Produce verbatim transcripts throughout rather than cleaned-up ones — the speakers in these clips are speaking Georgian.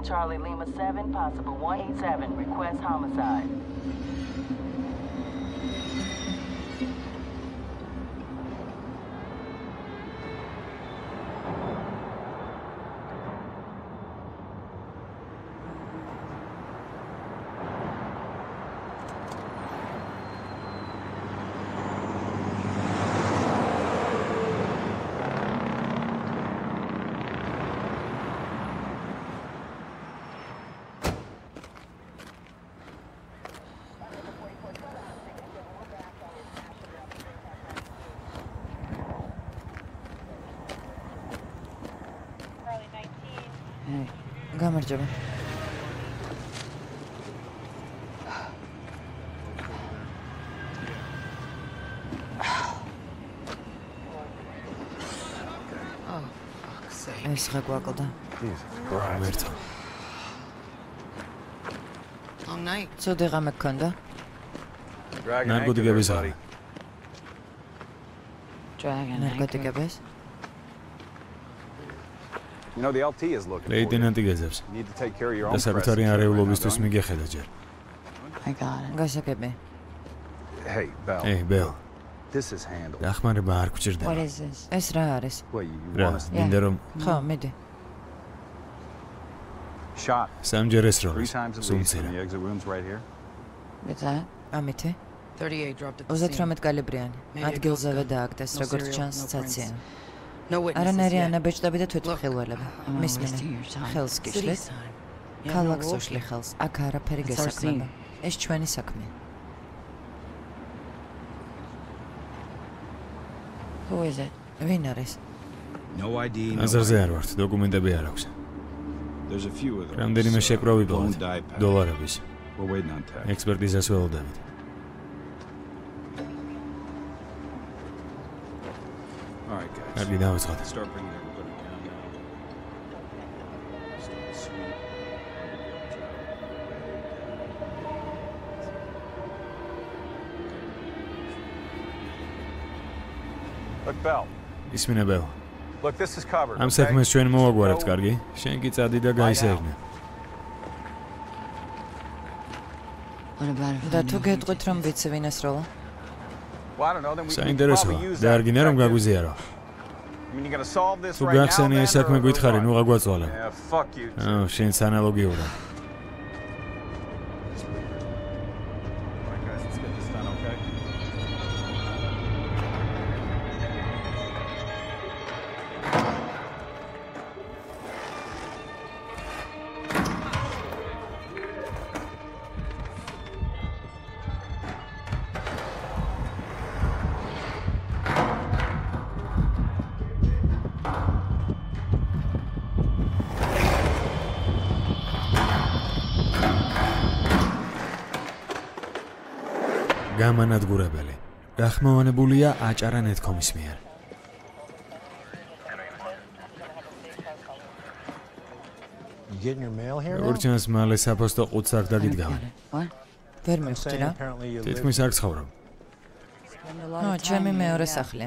seven Charlie Lima seven, possible one eight seven, request homicide. გამარჯობა. ეს რა გვაკლდა? მერტო. Long night. ცუდი ღამე გქონდა? ნარკოტიკების არის. ნარკოტიკების? You know the L T is looking. ლეიტენანტი გეზებს. და საკუთარი არეულობისთვის მიგეხედა ჯერ. I got it. გასაგები. Hey, Bell. Hey, Bell. This is handled. დახმარება არ გჭირდება. What is this? ეს რა არის? What you რა, want us to მინდა რომ ხო, მიდი. shot სამჯერ ეს three როლის. times at სულ least in მცირე. the exit rooms right here. What's that? ამითი? thirty-eight dropped at the ოცდაოთხმეტ scene. კალიბრიანი. ადგილზევე დააგდეს, No როგორც serial, ჩანს no ცაცია. No witnesses არანაირი yet. ანაბეჭდები და თვითმხილველები. I'm not მისმინე. wasting your time. ხელს City's გიშლით. time. You have no ქალაქს role უშლი here. ხელს. აქ არაფერი It's our გესაქმება. scene. ეს ჩვენი საქმე. Who is it? ვინ არის? No I D. No აზარზე არ ვართ, დოკუმენტები არ აქვს. There's a few of them. რამდენიმე შეკროვი Don't გქონდა. die pack. დოლარების. We're waiting on tech. ექსპერტიზას ველოდებით. All right, guys. კარგი, დავიწყოთ. Start bringing everybody down now. Start sweep. Look, Bell. ისმინე ბელ. Look, this is covered. ამ okay? საქმეს ჩვენ მოვაგვარებთ, კარგი? შენ კი წადი და გაისეირნე. What about if და I თუ knew გეტყვით რომ ვიცი ვინ ესროლა? Well, I don't know. Then we can საინტერესოა. probably use და that. არ გინდა რომ გაგვიზიარო. I mean, you're gonna solve this თუ right now. გახსენე ეს საქმე გითხარი, ნუ გაგვაწვალე. Yeah, fuck you. აა, შენს ანალოგიურად. All right, guys, let's get this done, okay? გამანადგურებელი. გახმოვანებულია აჭარა ნეტკომის მიერ. You getting your mail here now? ორჩანს მალე საფოსტო ყუთს აქ დაგიდგავენ. What? ვერ I'm მივხვდი saying რა. apparently you live თითქმის არ ცხოვრობ. Spend a lot ო, of time ჩემი here, მეორე yeah. სახლია.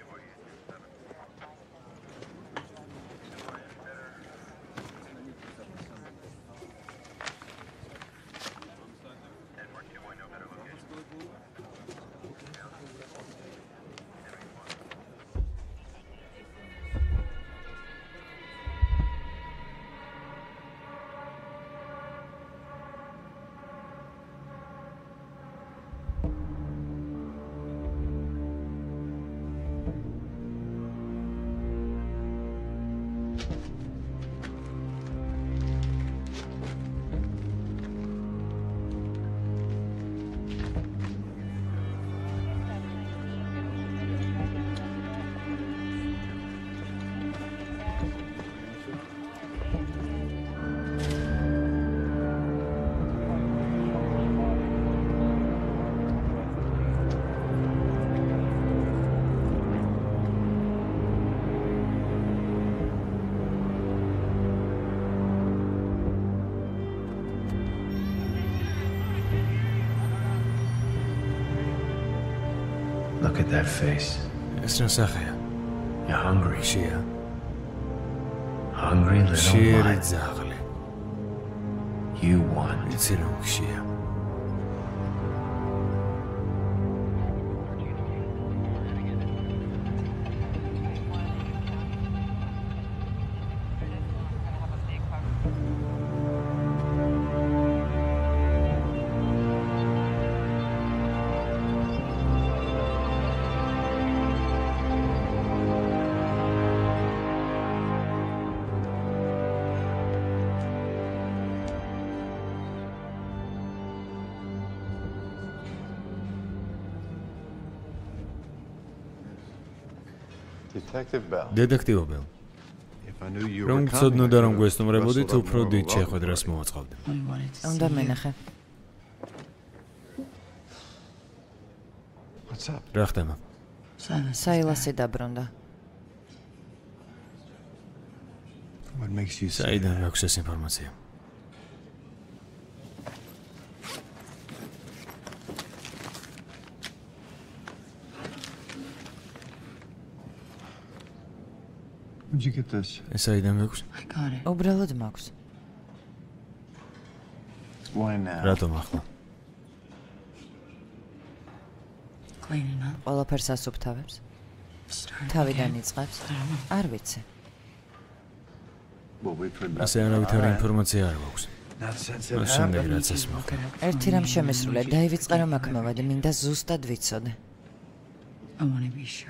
Look at that face. ეს რა სახეა? You're hungry. შია. Hungry little შიერი mite. ძაღლი. You won. იცი რომ გშია. Detective Bell. რომ ცოდნოდა რომ გვესტუმრებოდით, უფრო დიდ შეხვედრას მოვაწყავდი. უნდა მენახე. რა ხდება? საილასი დაბრუნდა. საიდან გაქვს ეს ინფორმაცია? Where'd you get this? ეს საიდან გაქვს? I got it. უბრალოდ მაქვს. Why now? რატომ ახლა? Cleaning up. ყველაფერს ასუფთავებს. Starting თავიდან again. იწყებს. არ ვიცი. We'll wait for it. ასე არავითარი ინფორმაცია არ გვაქვს. Not since მას it შემდეგ happened. რაც ეს მოხდა. ერთი რამ შემესრულე, დაივიწყე რომ აქ მოვედი, მინდა ზუსტად ვიცოდე. I want to be sure.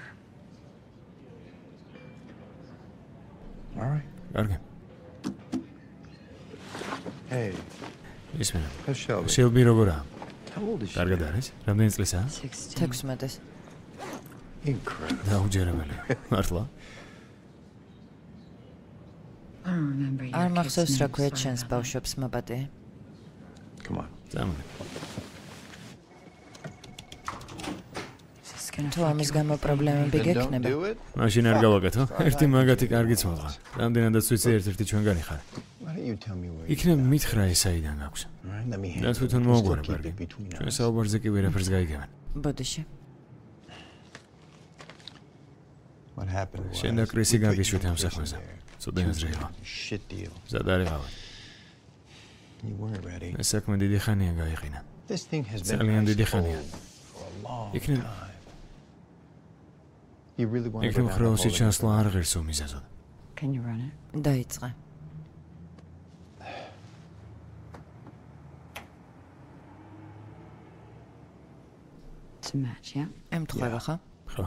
All right. კარგი. Hey, ისმენა. how's Shelby? შელბი როგორაა? How old is she? კარგად არის? რამდენი წლისაა? sixteen. თექვსმეტეს. Incredible. დაუჯერებელი. მართლა? I don't remember your არ kids' მახსოვს რა names, ქვია sorry ჩვენს about that. ბავშვებს მაბატე. Come on. წამოდი. Is this gonna თუ fuck ამის you გამო up? პრობლემები Then don't გექნება. do it. მაშინ არ გავაკეთო? ერთი მაგათი კარგიც მოყვა. რამდენადაც ვიცი ერთ-ერთი ჩვენგანი ხარ. Why don't you tell me where? იქნებ მითხრა ეს საიდან გაქვს. All right, let me და handle თვითონ it. მოუგვარა Just keep კარგი. it between ჩვენ us. საუბარზე კი ვერაფერს გაიგებენ. ბოდიში. What happened was შენ და კრისი we put გაგიშვით you ამ in prison საქმეზე. there. ცოტა ეზრევა. Shit deal. მზად არიყავად. You weren't ready. ეს საქმე დიდი ხანია გაიყინა. This thing has been ძალიან დიდი ice ხანია. cold for a long იქნებ time. You really want to იქნებ go down ხრეოსი the whole ჩასვლა არ ღირს უმიზეზოდ. Can you run it? დაიწყე. It's a match, yeah? ემთხვევა ხა? ხო.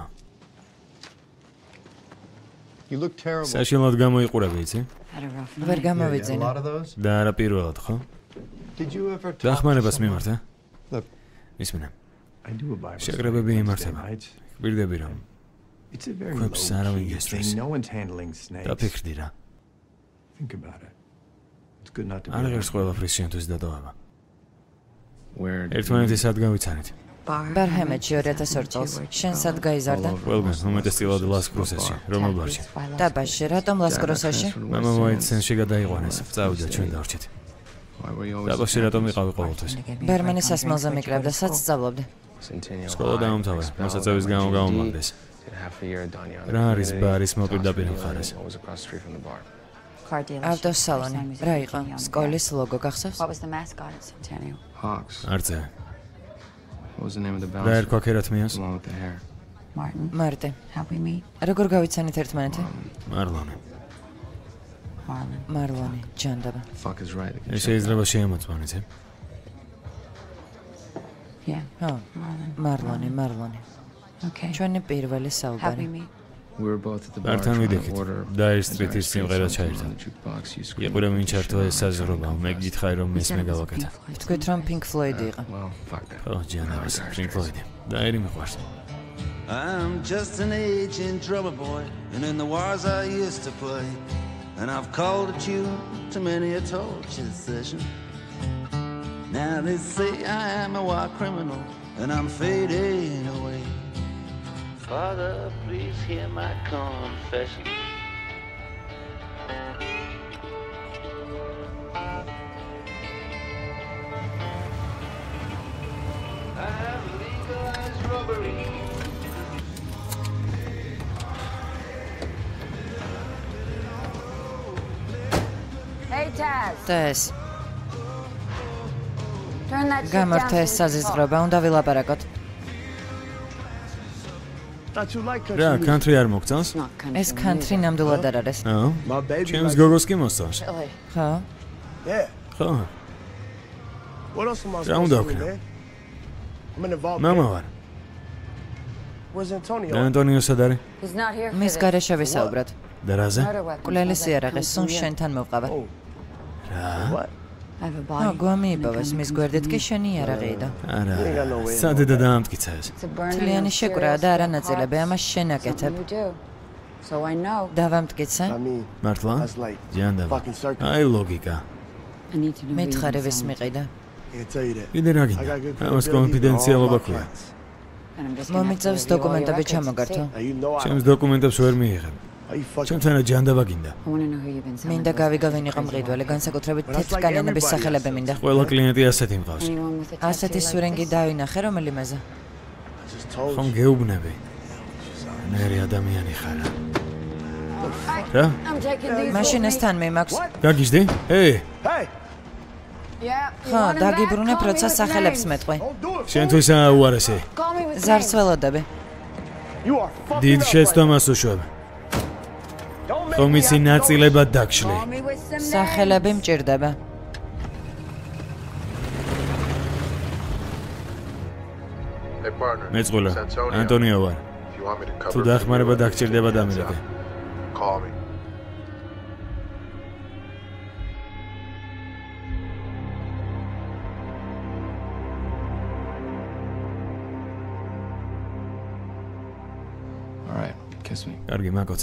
You look terrible. საშინლად გამოიყურები, იცი? Had a rough ვერ night. გამოვიძინე. of those? და არა პირველად, ხო? Did you ever talk დახმარებას to someone? მიმართა? Look, ისმინე. I do a Bible შეკრებები study იმართება. Wednesday nights. გვირდები რომ It's a very Quips low არავინ key გესწრის. thing. No one's handling snakes. დაფიქრდი რა. Think about it. It's good not to be. არ ღირს around. ყველაფრის შენთვის დატოვება. Where did ერთმანეთი სად გავიცანით? ბარჰემეთში ორ ათას ორ წელს. შენ სად გაიზარდა? ყველგან, უმეტესწილად ლას-კრუსეში, რომელ ბარში? დაბაში, რატომ ლას-კროსაში? მამა მოიცენში გადაიყვანეს, წავიდა ჩვენ დარჩით. Why were you always დაბაში რატომ იყავი ყოველთვის? ბერმენის სასმელზე მიკრებდა, სად სწავლობდი? Centennial სკოლა დაამთავრე, მოსაწევის გამო გამომაგდეს. Did half a year at Donny on რა არის ბარის მოპირდაპირ მხარეს? What was across the street from the bar? Car dealership. ავტოსალონი. რა იყო? სკოლის ლოგო გახსოვს? What was the mascot at Centennial? Hawks. არწე. What was the name of the რა bouncer? ერქვა ქერათმიას? The one with the hair. Martin. მარტი. How'd we meet? როგორ გავიცანით ერთმანეთი? მარლონი. Marlon. მარლონი, ჯანდაბა. Fuck is right. ეს შეიძლება შეემოწმანით, ე? Yeah. ხო, Marlon. მარლონი, მარლონი. Okay. ჩვენი პირველი How'd we საუბარი. meet? We were both at the bar მართან trying to ვიდექით. order. Dire Street-ის სიმღერა ჩაირთო. On the jukebox, you screamed. იყურე ვინ ჩართო ეს საზრობა, მე გითხარი რომ მის მე გავაკეთე. თქვით რომ Pink Floyd იყო. Well, fuck that. ხო, ჯანაბის, Pink Floyd. და ერი მიყვარს. I'm just an aging drummer boy, and in the wars I used to play, and I've called a tune to many a torture session. Now they say I am a war criminal, and I'm fading away. Father, please hear my confession. I have legalized robbery. Hey, Taz. და ეს გამორთა ეს საზიზღრობა, უნდა ვილაპარაკოთ. რა, country არ მოგწონს? ეს country ნამდვილად არ არის. აო. ჩემს გოგოს კი მოსწონს. ხო? ხო. რა უნდა ვქნა? მამა ვარ. ანტონიო სად არის? მის გარეშე ვისაუბროთ. და რაზე? კვლელის იარაღი სულ შენთან მოვყავა. რა? ო, გვამიიპოვეს მის გვერდით კი შენი იარაღიიდო. არა. სადედა დაამტკიცა ეს? თლიანი შეკვრაა და არა ნაწილები, ამას შენ აკეთებ. დავამტკიცე? მართლა? ჯანდაბა. აი ლოგიკა. მითხარი ვის მიყიდა? კიდე რა გინდა? ამას კონფიდენციალობა ქვია. მომიწევს დოკუმენტები ჩამოგართო. ჩემს დოკუმენტებს ვერ მიიღებ. ჩემთანა ჯანდაბა გინდა. მინდა გავიგო ვინ იყო მყიდველი, განსაკუთრებით თეთრკანიანების სახელები მინდა. ყველა კლიენტი ასეთი მყავს. ასეთი სურენგი დავინახე, რომელი მეზა? ხომ გეუბნები? ნერი ადამიანი ხარა. რა? მაშინ ეს თან მიმაქვს. გაგიჟდი? ეი! ხო, დაგიბრუნებ, როცა სახელებს მეტყვი. შენთვისაა უარესი. ზარს ველოდები. დიდ შეცდომას უშვებ. ხომ იცი ნაწილებად დაგშლი. სახელები მჭირდება. მეწყვილა, ანტონიო ვარ. თუ დახმარება დაგჭირდება დამირეკე. All right, kiss me. კარგი, მაკოცა.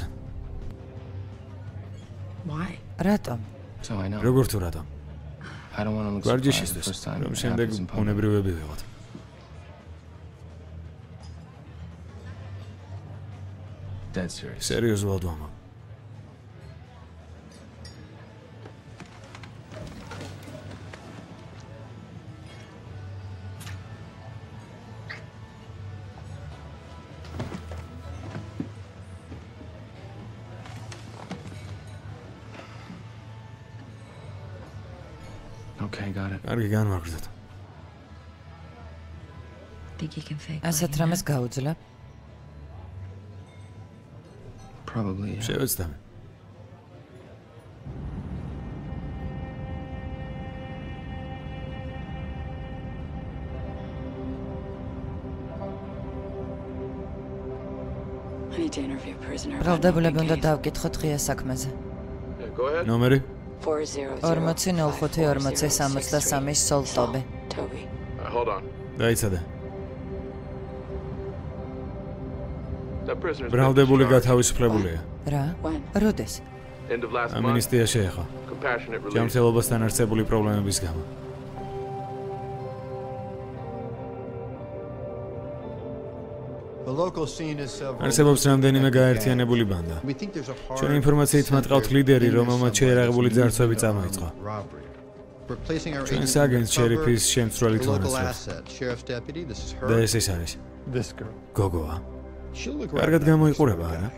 Why? რატომ? So I know. როგორ თუ რატომ? I don't want to look surprised the გვარჯიშისთვის, first time რომ it შემდეგ happens in public. უნებრივები ვიყოთ. Dead serious. სერიოზულად ვამბობ. Okay, got it. კარგი, განვაგრძოთ. Think you can fake? ასეთ რამეს გაუძლებ? Probably. Yeah. შევეცდები. I need to interview a prisoner. ბრალდებულები უნდა დავკითხოთ ღია საქმეზე. ნომერი? ორმოცი ნულ ხუთი ორმოცი სამოცდასამი სოლტობი. Toby. დაიცადე. ბრალდებული გათავისუფლებულია. რა? როდეს? ამინისტია შეეხო. ჯანმრთელობასთან არსებული პრობლემების გამო. არსებობს რამდენიმე გაერთიანებული ბანდა. ჩვენი ინფორმაციით მათ ყავთ ლიდერი, რომელმაც შეერაღებული ძარცვები წამოიწყო. ჩვენს აგენტს შერიფის შემცვლელი თვალსაჩინო. და ეს ის არის. გოგოა. კარგად გამოიყურება, არა?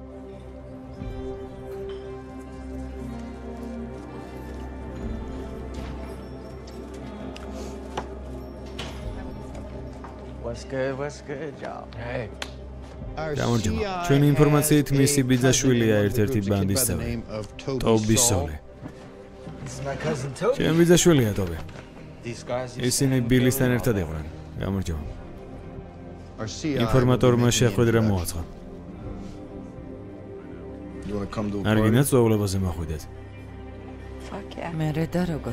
What's good, what's good, y'all? Hey. გამარჯობა. ჩვენი ინფორმაციით მისი ბიძაშვილია ერთ-ერთი ბანდის წევრი. ტობი სოლი. ჩემი ბიძაშვილია ტობი. ისინი ბილისთან ერთად იყვნენ. გამარჯობა. ინფორმატორმა შეხვედრა მოაწყო. არ გინდათ სწავლებაზე მახვიდეთ? Fuck yeah. მერე და როგორ?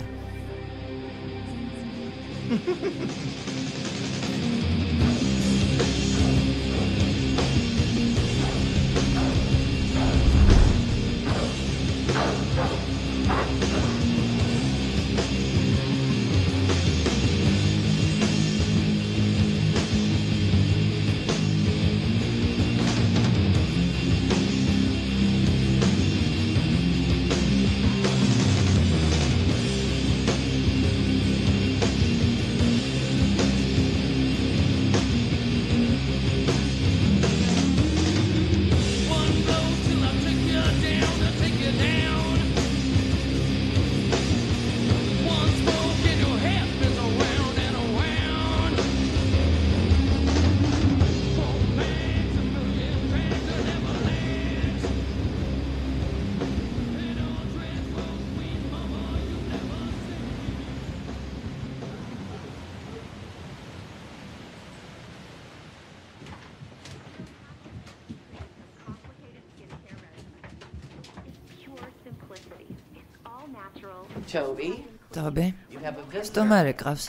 Toby. Toby. You have a visitor. სტომარი ყავს.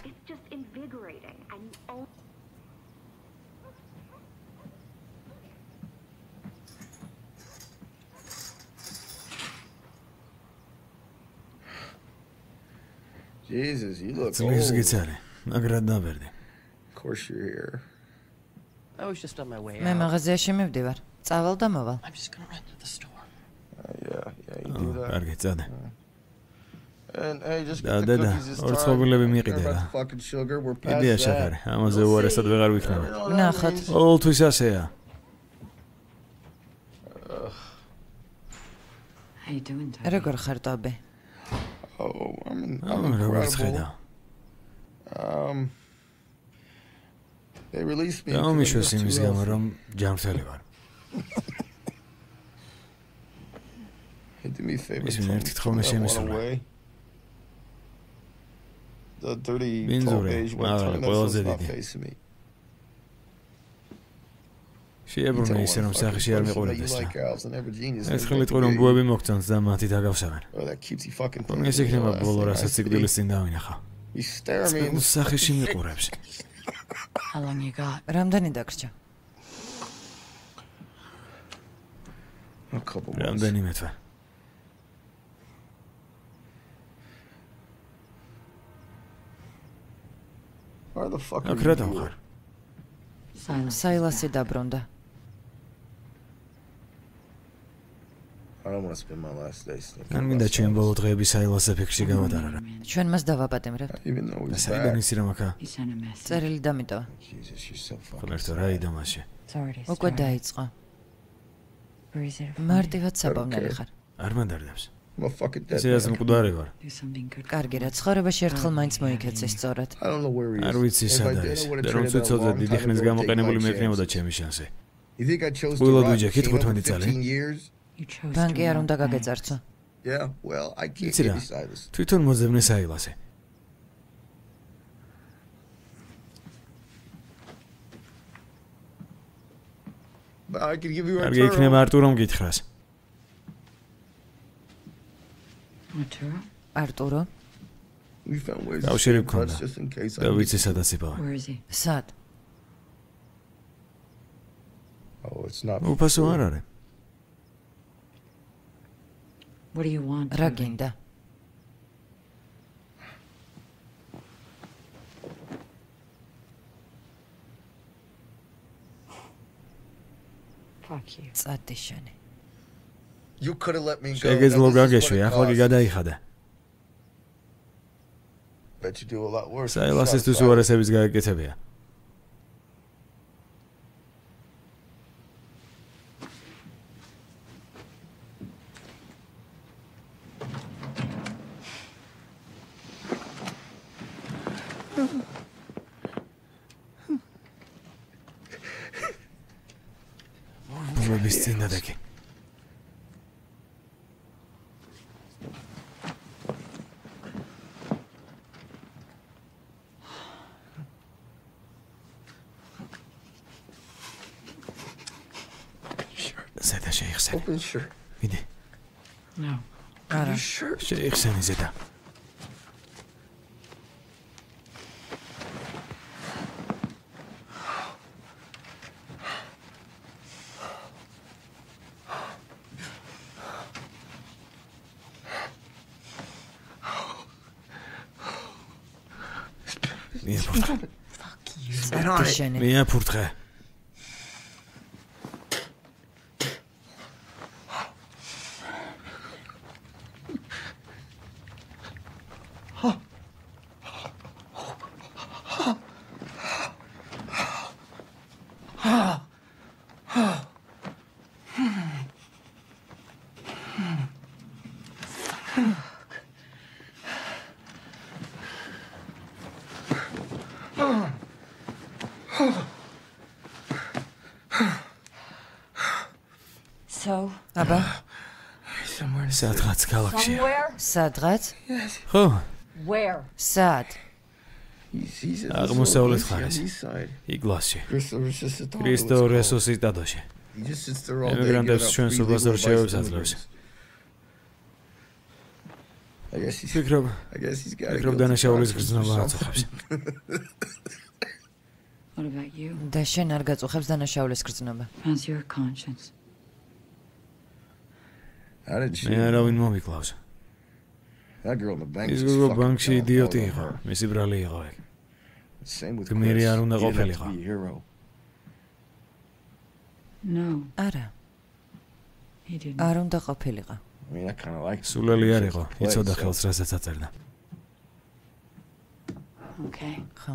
Jesus, you look Ძლიერს old. გიცარი, მაგრად დაბერდი. Of course you're here. I was just on my way მე out. მაღაზიაში მივდივარ. წავალ და მოვალ. I'm just gonna run to the store. Uh, yeah, yeah, you do that. კარგი, წადე. And hey, just და get the დედა, cookies this ორ time. წყობილები Don't care მიყიდე about რა. the fucking sugar, we're past იდეა that. შეხარე, ამაზე უარესად ვეღარ ვიქნება. ნახოთ. ყოველთვის ასეა. How you doing, Toby? როგორ ხარ, ტობი? Oh, I'm, in, Oh, I'm როგორც incredible. ხედავ. Um, they released me. გამომიშვეს იმის გამო, რომ ჯანმრთელი ვარ. Hey, do me a favor. Isn't throw- it? throw It's that one almost away. The dirty, tall Binzure, beige one. magari, Turn that ყველაზე so it's not დიდი. facing me. შეებრუნე ისე, რომ სახეში არ You მიყურებდეს. like elves and every genius. ერთხელ იტყვი, რომ ბუები მოგწონს და მათი დაგავსებენ. Oh, that cutesy fucking thing. ეს იქნება Oh, ბოლო, that's რასაც nice. სიკვდილის წინ დავინახა. You stare at me. and- წყვილს სახეში მიყურებს. How long you got? რამდენი დაგრჩა? A couple months. რამდენიმე თვე. Why the fuck are აქ you რა here? დავხარ? Silence. საილასი დაბრუნდა. I don't want to spend my last days thinking ან about მინდა ჩემ Silas. ბოლო დღეები საილას ეფექტში გავატარა რა. ჩვენ მას დავაპატიმრებთ. Even though და he's საიდან back. ისი რომ აქა? He sent a message. წერილი დამიტოვა. Jesus, you're so fucking ხოლმე რა იდამაში. It's already უკვე started. დაიწყო. Where is it? მარტივად საბავნელი ხარ. არ მანდარდებს. I'm a fucking dead ესე ასე man. მკვდარი ვარ. Do something good. კარგი რა, ცხოვრებაში ერთხელ მაინც მოიქეცეს სწორად. I don't know where he is. არ ვიცი If I სად did, არის. I would და have რომ traded that a ცოცოზე long დიდი time ხნის ago, take გამოყენებული my მექნებოდა chances. ჩემი შანსი. You think I chose to Will I do rock Jack? Kane Hit over twenty წელი. fifteen years? You chose ბანკი to არ უნდა rob banks. გაგეწარცო. Yeah, well, I can't იცი give რა, you Silas. თვითონ მოძებნე საილასე. But I could give you a კარგი იქნება Arturo. არტურომ გითხრას. Arturo? არტურო, We found ways to კავშირი stay in touch გქონდა. just in case I და need ვიცი to- სადაც იპავა. Where is he? სად? Oh, it's not. უფასო არ არის. What do you want? რა Toby? გინდა? Fuck you. წადი შენი. You could have let me go. შეგეძლო Now, this is what გაგეშვი, it ახლა კი costs. გადაიხადა. Bet you do a lot worse. than საილასისთვის shot Silas. უარესების გაეკეთებია. ბუბების წინ დადეკი. ზედა შეიხსენე. Open shirt. მიდი, No. არა. Shirt. შეიხსენე ზედა. მიაფურთხე. წადი შენი. მიაფურთხე. So, აბა, Somewhere. სადღაც გალაქსია. somewhere? სადღაც? ხო, Where? სად? He's, he's at this აღმოსავლეთ little place on მხარეს. the east side. იგლასში. Christopher's just a thought. კრისტო რესოსის დადოში. He just sits there all day. ემიგრანტებს giving out ჩვენს free უბრალოდ legal რჩევებს advice to აძლევს. immigrants. I guess he's ფიქრობ, I guess he's got. ფიქრობ დანაშაულის გრძნობა აწუხებს. What about you? და შენ არ გაწუხებს დანაშაულის გრძნობა. How's your conscience? How did she? მე არავინ მომიკლავს. That girl in the bank. ის გოგო ბანკში იდიოტი იყო, მისი ბრალი იყო ეგ. Same with გმირი არ უნდა Chris. He didn't have ყოფილიყო. to be a hero. No, არა, he didn't. არ უნდა ყოფილიყო. I mean, I kind of like. სულელი არ იყო, იცოდა ხელს რასაც აწერდა. Okay. ხო.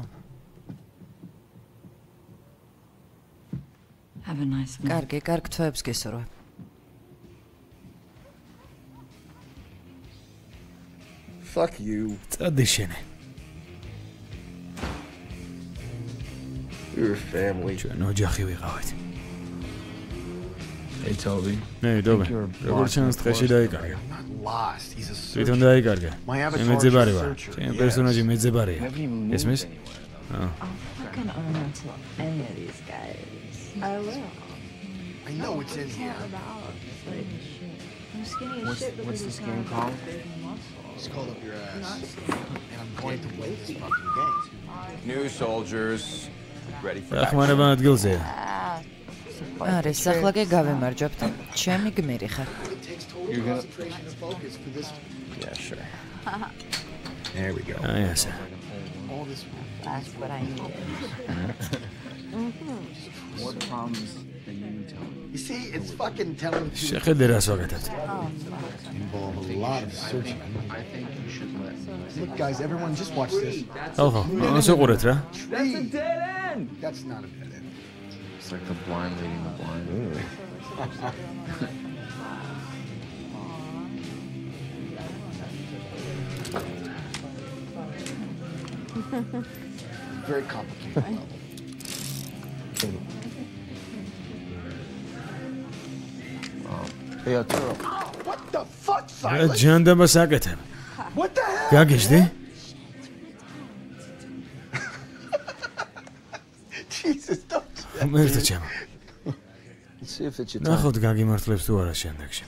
Have a nice one. კარგი, კარგ თვეებს გესურვებ. Fuck you. წადი შენი. We're family. ჩვენ ოჯახი ვიყავით. Hey, Toby. ნე, დობე. როგორ ჩანს დღეში დაიკარგა. Lost. He's a თვითონ searcher. დაიკარგა. My მე avatar მეძებარი is a ვარ. searcher. ჩემი პერსონაჟი მეძებარია. Never even moved ესმის? anywhere. აა. Fucking own up to any of these guys. I will. I know it's in here. I'm skinny as What's, shit because what's it's this not game a called? big muscle. Just called up your ass. And I'm going to win this fucking game. New soldiers, ready for action. ახმარება ადგილზეა. არის, ახლა კი გავემარჯვებთ. ჩემი გმირი ხარ. It takes total concentration and focus for this. Yeah, sure. There we go. აი ასე. All this. That's what I needed. What problems that you need to tell me? You see, it's fucking telling you შეხედე რას ვაკეთებთ. involve a lot of searching. I think you should let me. Look, guys, everyone, just watch this. ხალხო, მას უყურეთ რა. That's a dead end. That's not a dead end. It's like the blind leading the blind. Very complicated level. Hey, Arturo. What the fuck, რა Silas? ჯანდაბას აკეთებ? What the hell? გაგიჟდი? Jesus, don't. მერტო ჩემო. Let's see if it's your time. ნახოთ გაგიმართლებს თუ არა შემდეგში.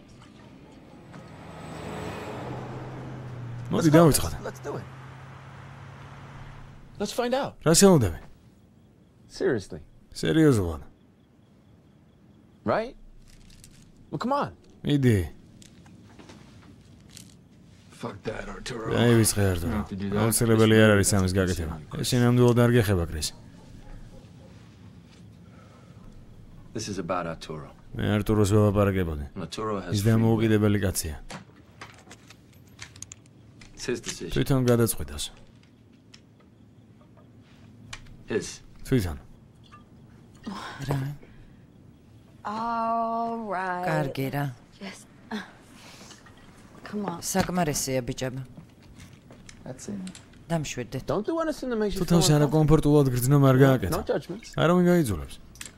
მოდი დავიწყოთ. Let's do it. Let's find out. რა შეუდები? Seriously. სერიოზულად. Right? Well, come on. იდი. Fuck that, Arturo. დაივიწყე არტურო. აუცილებელი არ არის ამის გაკეთება. ეს ნამდვილად არ გეხება კრის. This is about Arturo. მე არტუროს ველაპარაკებოდი. Arturo has ის free will. დამოუკიდებელი კაცია. It's his decision. თვითონ გადაწყვიტავს. His. თვითონ. რა? All right. კარგი რა. Just. Come on. საკმარისია ბიჭებო. That's it. დამშვიდეთ. Don't do anything that makes you თუ feel თავს არა uncomfortable. კომფორტულად გრძნობა არ გააკეთა. No judgments. არავინ გაიძულებს.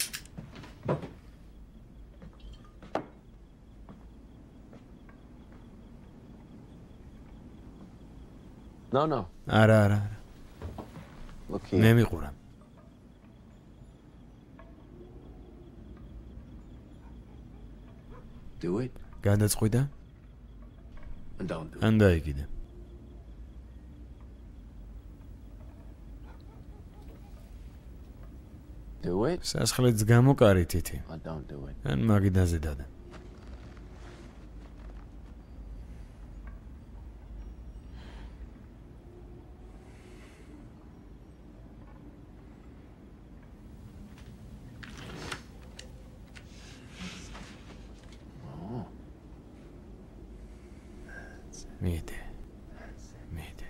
No, no. არა, არა. Look მე here. მიყურა. Do it გადაწყვიტა? and don't do it. ან დაიგიდე. Do it. სასხლეთს გამოკარი თითი. Or don't do it. ან მაგიდაზე დადე. მიიდე. მიიდე.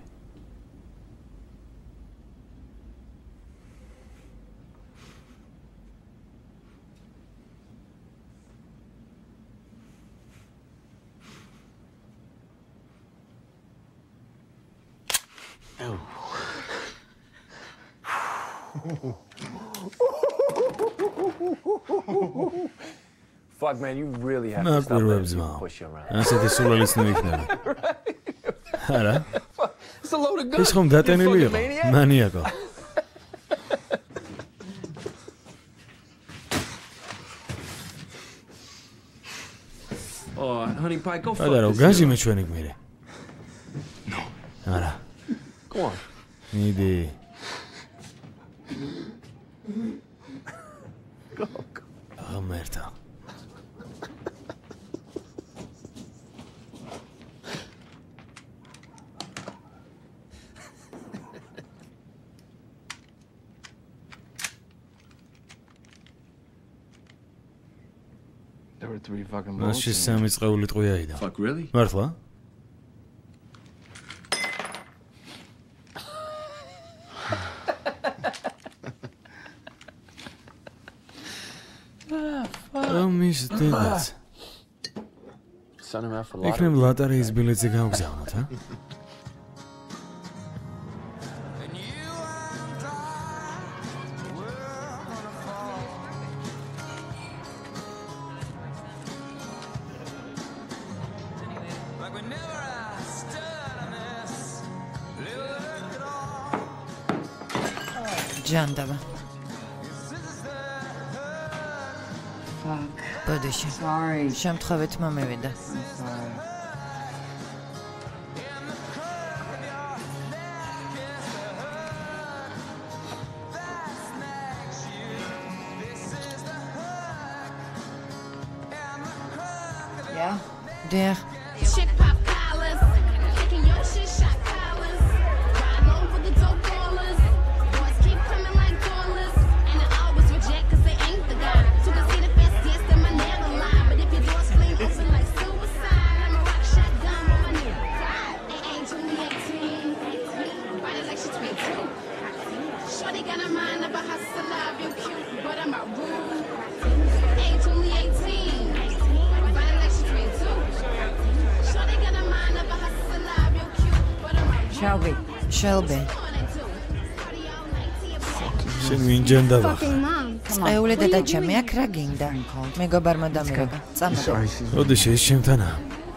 Fuck, man, you really have to მაგ stop letting პირველებს people მაო. push you around. ასეთი სულელის ნუ იქნება. არა? It's a load of guns. ის ხომ დატენილი იყო? მანიაკო. Oh, honey pie, go fuck პატარო, this გაზი dude. მე ჩვენი გმირი. არა. Go on. მიდი. Go. აღმერთო. There were three fucking მას bullets. სამი წყეული ტყვია იდა. Fuck, really? მართლა? ამის დედაც. Sent him out for lottery. იქნებ ლატარიის ბილეთზე გავგზავნოთ, ა? ჯანდაბა. Fuck. ბოდიში. Sorry. შემთხვევით მომევიდა. I'm sorry. Yeah? დიახ. Shit pop collars, kicking your shit shot collars. Ride low for the dope ballers. Boys keep coming like dollars, and I always reject 'cause they ain't the guy. So can see the best yes in my never lie. But if your doors fling open like suicide, I'm a rock shotgun with my nigga. Ain't ain't only eighteen, body like she twenty-two. Shorty got a mind of a hustler, real cute, but I'm a rude. Ain't only eighteen, body like she twenty-two. Shorty got a mind of a hustler, real cute, but I'm a rude. Shelby. Shelby. შენ ვინ ჯანდაბა? წეული დედა ჩემი აქ რა გინდა? მეგობარმა დამირეკა. წამოდი. ოდიში ეს ჩემთანა.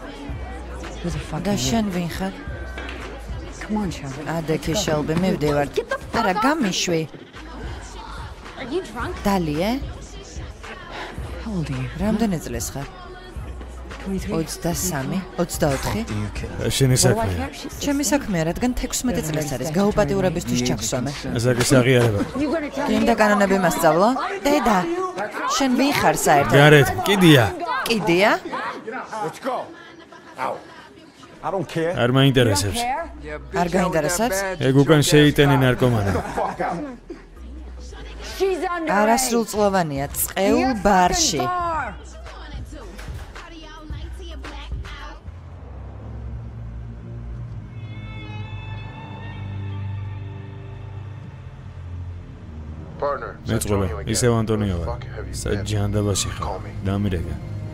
და შენ ვინ ხარ? Come on, Shelby. ადექი Shelby, მივდივარ. არა, გამიშვი. Are you drunk? დალიე? How old are you? რამდენი წლის ხარ? twenty-three? ოცდასამი, ოცდაოთხი. შენი საქმეა. ჩემი საქმეა, რადგან თექვსმეტი წლის არის. გაუპატიურებისთვის ჩაგვსვამე. ასაკის აღიარება. გინდა კანონები მასწავლა? დედა. შენ ვინ ხარ საერთოდ? გარეთ, კიდია. კიდია? Let's go. Out. I don't care. არ მაინტერესებს. არ გაინტერესებს? ეგ უკან შეიტენე ნარკომანი. She's under. არასრულწლოვანია, წყეულ ბარში. Partner. მეწყობა, ისევ ანტონიო ვარ. საჯანდაბაში ხარ. დამირეკა.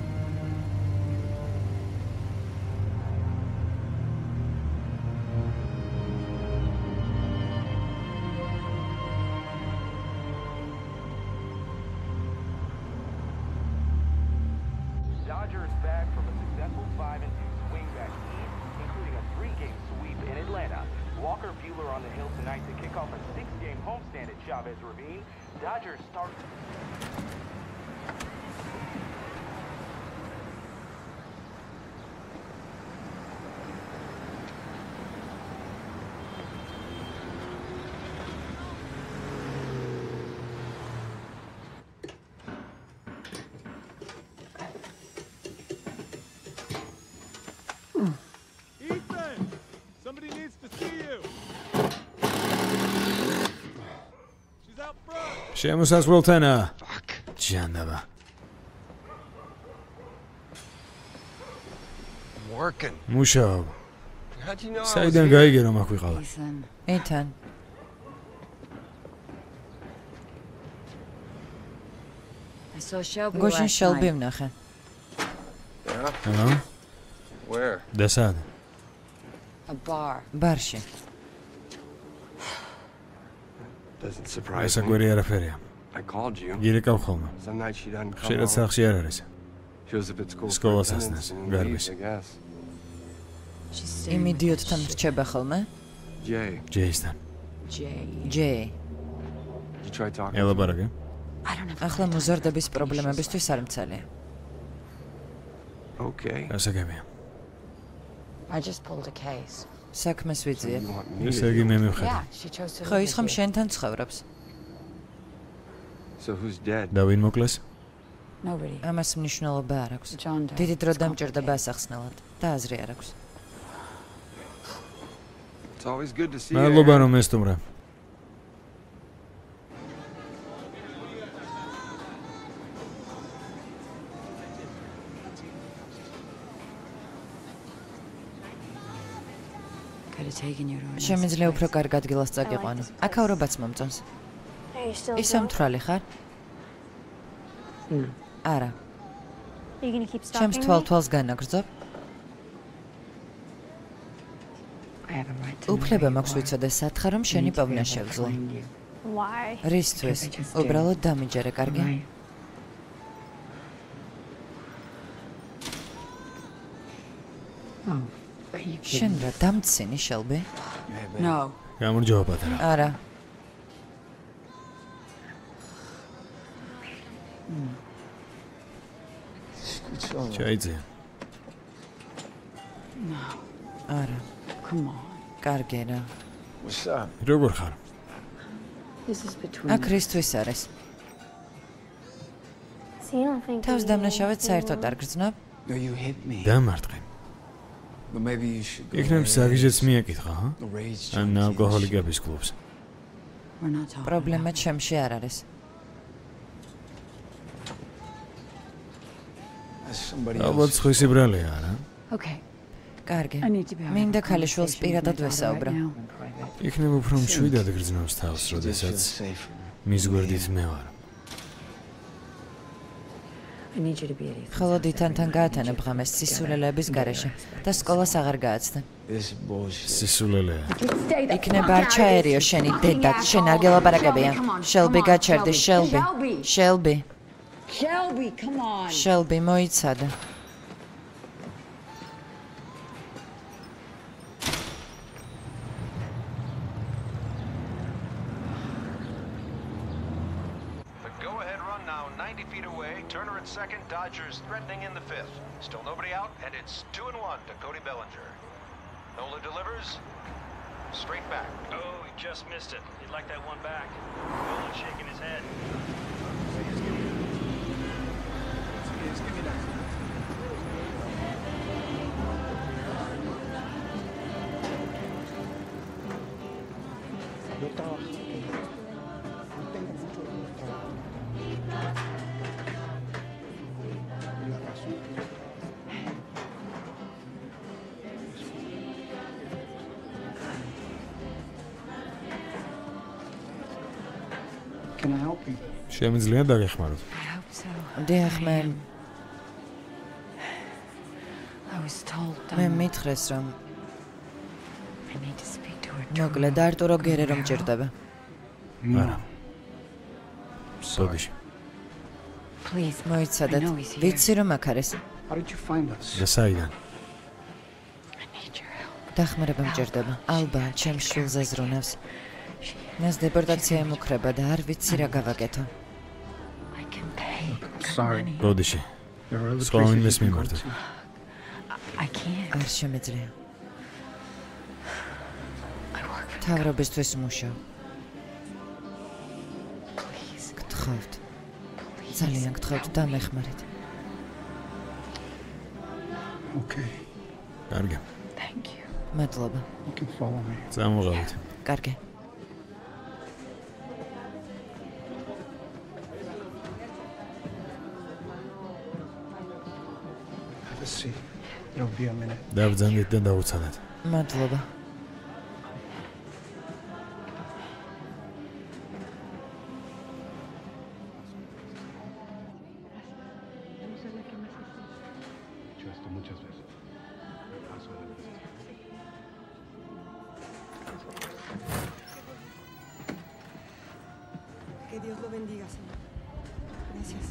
Dodgers back from a successful five and two swing back team, including a three-game sweep in Atlanta. Walker Buehler on the hill tonight to kick off a six-game homestand at Chavez Ravine. Dodgers start. Ethan! Somebody needs to see you! She's out front! შემოსასვლელთანა. ჯანდაბა. Working. მუშაობ. How'd you know I was საიდან here? გაიგე რომ აქ ვიყავ? Ethan. Ethan. I saw Shelby გუშინ last Shelby night. ვნახე. Yeah? Hello? Where? და სად? A bar. ბარში. Doesn't surprise ეს me. აგვერი არაფერია. I called you. გირეკავ ხოლმე. Some night she doesn't come ხშირად home. სახლში არ არის. Shows up at school for სკოლას attendance ასნას, and გარბის. leaves, I guess. იმ იდიოტთან რჩება ხოლმე? Jay, ჯეისთან. Jay. Jay. you try talking to him? ელაბარაკე. I don't have. ახლა მოზარდების პრობლემებისთვის არ მცელია. Okay. გასაგებია. I just pulled a case. საქმეს ვიძიებ. ესე იგი მე მივხედავ. ხო, ის ხომ შენთან ცხოვრობს. So who's dead? და ვინ მოკლეს? Nobody. ამას მნიშვნელობა არ აქვს. დიდი დრო დამჭირდება ასახსნელად და აზრი არ აქვს. It's always good to see you. მადლობა რომ ესტუმრა. შემიძლია უფრო კარგ ადგილას წაგიყვანო. აქაურობაც მომწონს. ისე მთვრალი ხარ? არა. ჩემს თვალთვალს განაგრძობ? უფლება მაქვს ვიცოდე სათხარ რომ შენი პოვნა შევძლო. რისთვის? უბრალოდ დამიჯერე, კარგი? შენ რა დამცინი, შელბი? No. გამარჯობა პატარა. არა. ჩაიძე. No. არა. Come on. კარგი რა. What's up? როგორ ხარ? This is between აქ რისთვის არის? თავს დამნაშავედ საერთოდ არ გრძნობ? No, you hit me. დამარტყი. But maybe you should go. იქნებ საგიჟეც მიეკითხა, ჰა? ან ალკოჰოლიკების კლუბს. We're not talking. პრობლემა ჩემში არ არის. ალბათ სხვისი ბრალია, არა? Okay. კარგი. მინდა ქალიშვილს პირადად ვესაუბრო. იქნებ უფრო მშვიდად გრძნობს თავს, როდესაც მის გვერდით მე ვარ. ხოლო დითანთან გაათანებ ღამეს სისულელეების გარეშე და სკოლას აღარ გააცდე. სისულელეა. იქნება არ ჩაერიო შენი დედაც, შენ არ გელაპარაკებია. შელბი გაჩერდი, შელბი. შელბი. Shelby, come on. შელბი მოიცადე. Second, Dodgers threatening in the fifth. Still nobody out, and it's two and one to Cody Bellinger. Nola delivers. Straight back. Oh, he just missed it. He'd like that one back. Nola shaking his head. Can I help you? შემიძლია დაგეხმაროთ. დიახ, მე I was told მე მითხრეს რომ მოკლედ არტურო გერერო მჭირდება. არა. სოდიში. Please, მოიცადეთ. ვიცი რომ აქ არის. How did you find us? და საიდან? დახმარება მჭირდება. ალბა, ჩემს შვილზე ზრუნავს. მას დეპორტაცია ემუქრება და არ ვიცი რა გავაკეთო. Sorry. როდიში. სხვა ვინმეს მიმართა. I can't. არ შემეძლია. თავრობისთვის მუშაობ. გთხოვთ. ძალიან გთხოვთ დამეხმარეთ. Okay. კარგი. Thank you. მადლობა. You can follow me. წამოღავით. კარგი. Have a seat. It'll be a minute. დავძანდით და დავუცადეთ. მადლობა. Que Dios lo bendiga, Señor. Gracias.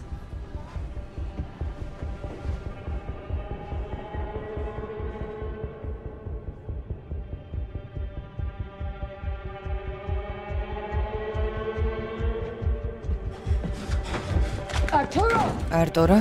Arturo! Arturo?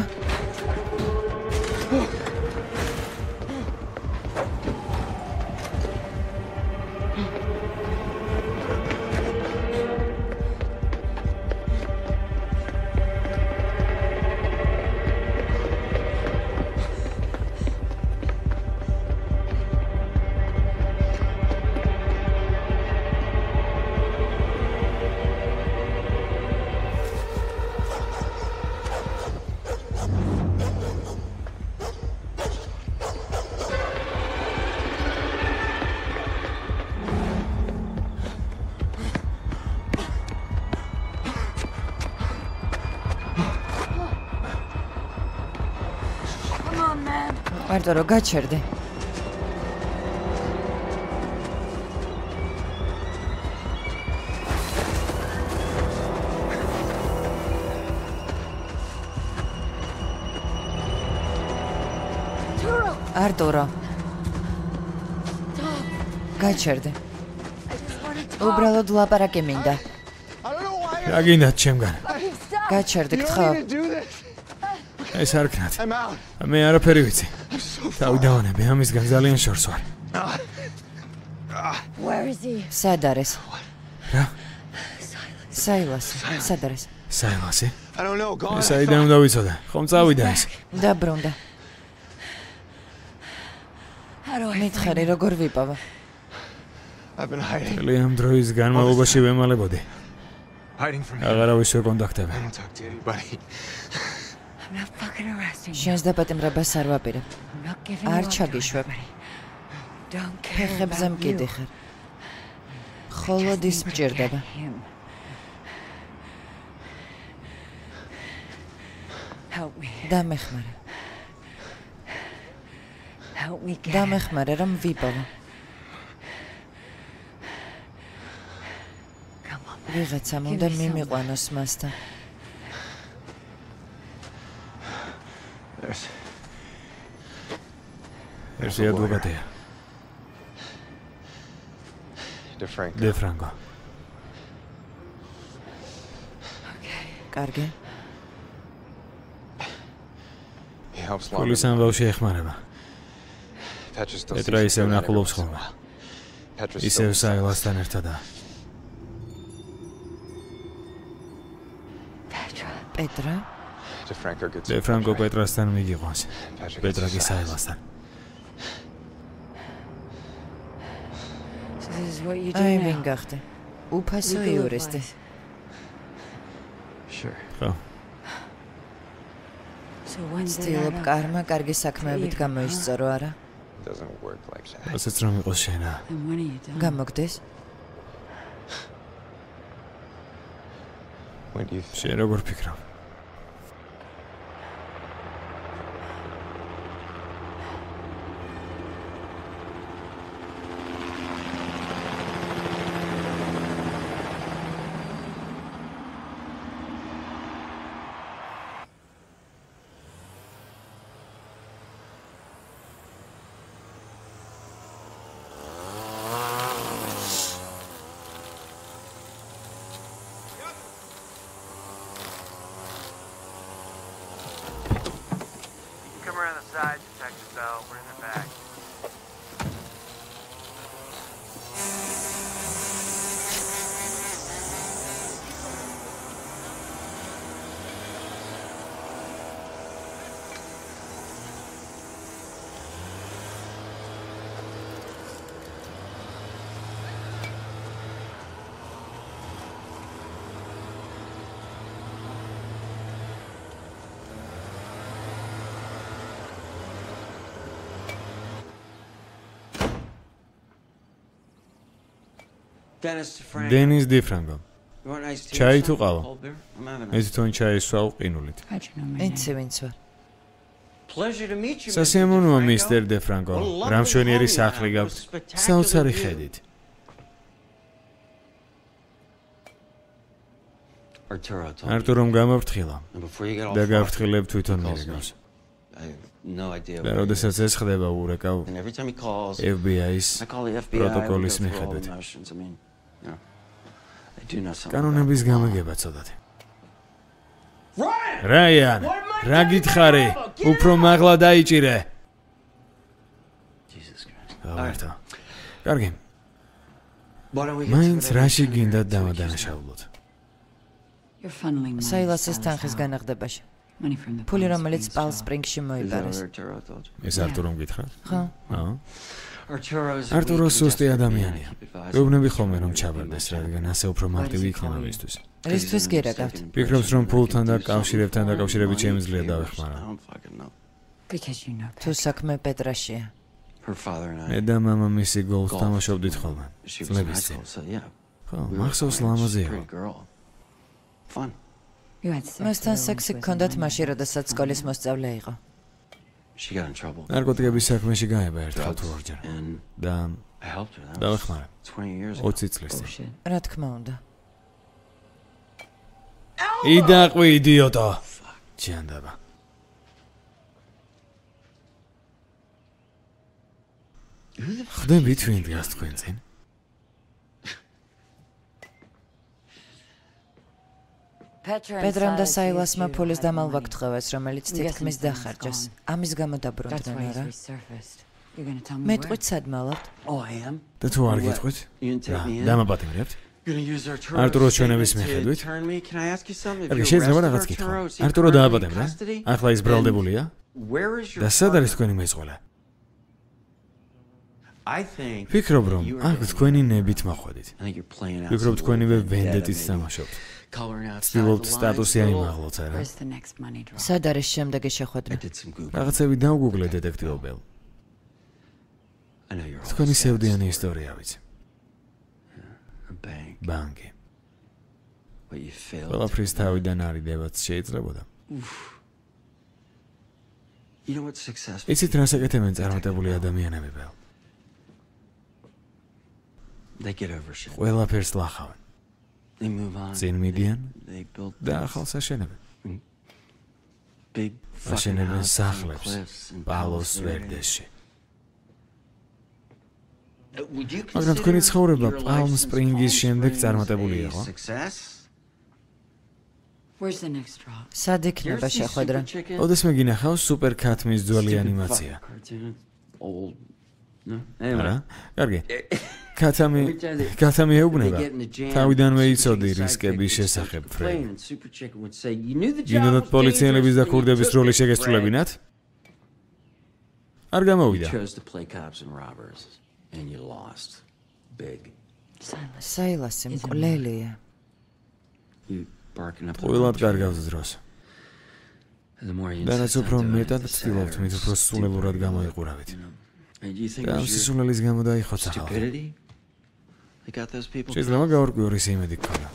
მარტო რომ გაჩერდი. Arturo. გაჩერდი. უბრალოდ ლაპარაკი მინდა. რა გინდათ ჩემგან? გაჩერდი, გთხოვ. ეს არ ქნათ. მე არაფერი ვიცი. თავი დავანებე, ამისგან ძალიან შორს ვარ. Where is he? სად არის? რა? საილასი. სად არის? საილასი? საიდან უნდა ვიცოდე? ხომ წავიდა ეს? დაბრუნდა. მითხარი, როგორ ვიპოვა? მთელი ამ დროის განმავლობაში ვემალებოდი. აღარავის ვეკონტაქტებე. შენს დაპატიმრებას არ ვაპირებ. არ ჩაგიშვებ. ფეხებზე მკიდი ხარ. მხოლოდ ის მჭირდება. დამეხმარე. დამეხმარე, რომ ვიპოვა. ვიღაცამ უნდა მიმიყვანოს მასთან. ერთი ადვოკატია. De Franco. კარგი. პოლიცია ამბავში ეხმარება. პეტრა ისევ ნახულობს ხოლმე. ისევ საილასთან ერთადაა. პეტრა? De Franco პეტრასთან მიგიყვანს. პეტრა კი საილასთან. აი ვინ გახდე? უფასო იურისტი. ხო. ცდილობ კარმა კარგი საქმეებით გამოისწორო, არა? ასეც რომ იყოს შენა. გამოგდეს? შენ როგორ ფიქრობ? დენის დი ფრანკო. ჩაი თუ ყავა? ეს თვითონ ჩაისვავ ყინულით. იცი ვინც ვარ? სასიამოვნოა მისტერ დე ფრანკო. რა მშვენიერი სახლი გაქვთ. საოცარი ხედით. არტურომ გამოფრთხილა. და გავფრთხილებ თვითონ მიგავს. და როდესაც ეს ხდება ურეკავ F B I-ის პროტოკოლის მიხედვით. კანონების გამაგება ცოდათი. რაიან, რა გითხარი? უფრო მაღლა დაიჭირე. ავერტა. კარგი. მაინც რაში გინდათ დავადანაშაულოთ? საილასის თანხის განაღდებაში. ფული რომელიც პალ სპრინგში მოიპარეს. ეს არტურომ გითხრათ? ხო. აა. არტურო სუსტი ადამიანია. ვეუბნები ხოლმე რომ ჩაბარდეს, რადგან ასე უფრო მარტივი იქნება მისთვის. რისთვის გერაგავთ? ფიქრობს რომ ფულთან და კავშირებთან დაკავშირებით შემიძლია დავეხმარა. თუ საქმე პეტრაშია. მე და მამამისი გოლფს თამაშობდით ხოლმე. წლების წინ. ხო, მახსოვს ლამაზია. მასთან სექსი გქონდათ მაშინ, როდესაც სკოლის მოსწავლე იყო. She got in trouble. ნარკოტიკების საქმეში გაება ერთხელ თუ ორჯერ. და I helped her. დავეხმარე. twenty years ago. ოცი წლის წინ. რა თქმა უნდა. იდაყვი იდიოტო. ჯანდაბა. ხდებით ვინ დგას თქვენ წინ? პედრომ და საილასმა ფულის დამალვა გთხოვეს, რომელიც თითქმის დახარჯეს. ამის გამო დაბრუნდნენ, არა? მეტყვით სად მალავთ? და თუ არ გიტყვით? დამაპატიმრებთ? არტუროს ჩვენების მიხედვით? კარგი, შეიძლება რაღაც გითხრა. არტურო დააპატიმრა? ახლა ის ბრალდებულია? და სად არის თქვენი მეწყვილე? ფიქრობ, რომ აქ თქვენი ნებით მახვედით. ფიქრობ, თქვენივე ვენდეტით თამაშობთ. ცდილობთ სტატუსი აიმაღლოთ, არა? სად არის შემდეგი შეხვედრა? რაღაცები დავგუგლე დეტექტივ ბელ. თქვენი სევდიანი ისტორია ვიცი. ბანკი. ყველაფრის თავიდან არიდებაც შეიძლებოდა. იცით რა საკეთებენ წარმატებული ადამიანები ბელ? ყველაფერს ლახავენ. წინ მიდიან და ახალს აშენებენ. აშენებენ სახლებს პალოს ვერდეში. მაგრამ თქვენი ცხოვრება პალმ სპრინგის შემდეგ წარმატებული იყო? სად იქნება შეხვედრა? ოდესმე გინახავს სუპერ ქათმის ძველი ანიმაცია. არა? კარგი. ქათამი ქათამი ეუბნება. თავიდანვე იცოდი რისკების შესახებ ფრეიმ. გინდათ პოლიციელების და ქურდების როლი შეგესრულებინათ? არ გამოვიდა. საილასი მკვლელია. ყველად კარგავს დროს. და რაც უფრო მეტად ვცდილობთ, მით უფრო სულელურად გამოიყურავით. და სისულელის გამო დაიხოცა ხალხი. შეიძლება გავარკვიო რის იმედი გქონდა.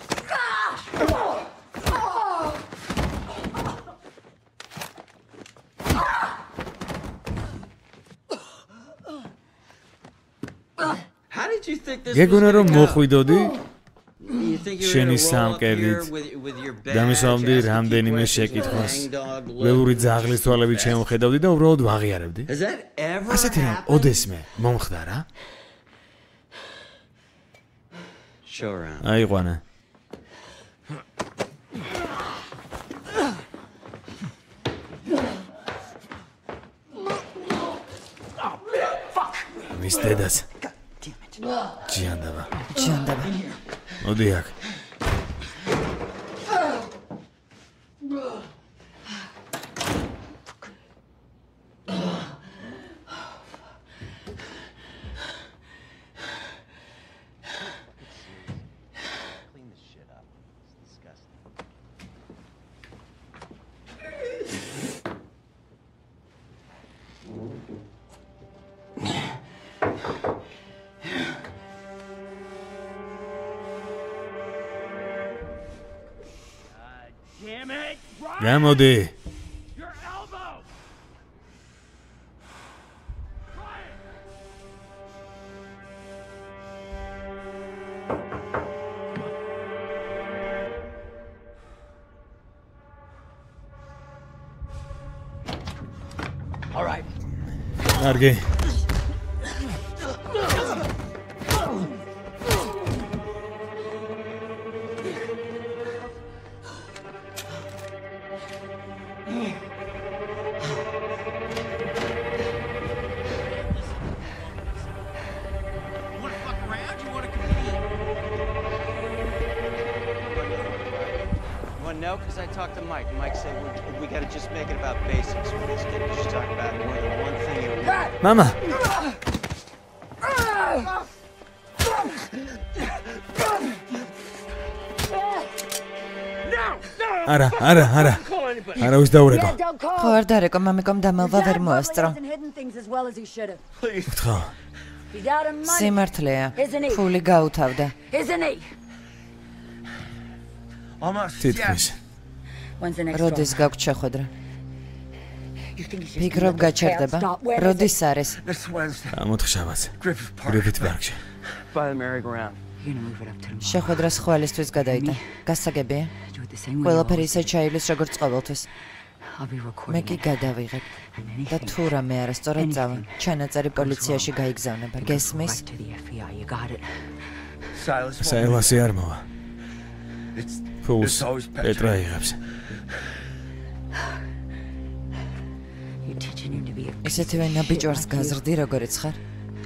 გეგონა რომ მოხვიდოდი შენი სამკერდით და მისვამდი რამდენიმე შეკითხვას ველური ძაღლის თვალებით შემოხედავდი და უბრალოდ ვაღიარებდი. ასეთი რამ ოდესმე მომხდარა? აიყვანა. მის დედას. ჯანდაბა. ჯანდაბა. მოდი აქ. გამოდი. All right. კარგი. No, because I talked to Mike. Mike said we, we got to just make it about basics with this kid. Just talk about more than one thing. Mama. არა, არა, არა. არა ვის დაურეკო. ხო არ დარეკო, მამიკომ დამალვა ვერ მოასწრო. ხო. სიმართლეა. ფული გაუთავდა. თითქმის. როდის გაგვთ შეხვედრა? ფიქრობ გაჩერდება? როდის არის? ამოთხშაბათს. გრიფით პარკში. By the merry-go-round. შეხვედრა სხვალისთვის გადაიტან. გასაგებია? ყველაფერი ისე ჩაივლის როგორც ყოველთვის. მე კი გადავიღებ და თუ რამე არასწორად წავა, ჩანაწერი პოლიციაში გაიგზავნება. გესმის? საილასი არ მოვა. ფულს პეტრა იღებს. ისეთივე ნაბიჯვარს გაზრდი როგორიც ხარ?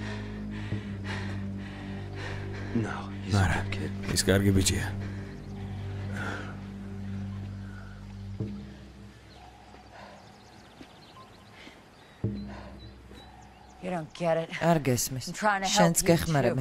არა, ის კარგი ბიჭია. არ გესმის. შენც გეხმარები.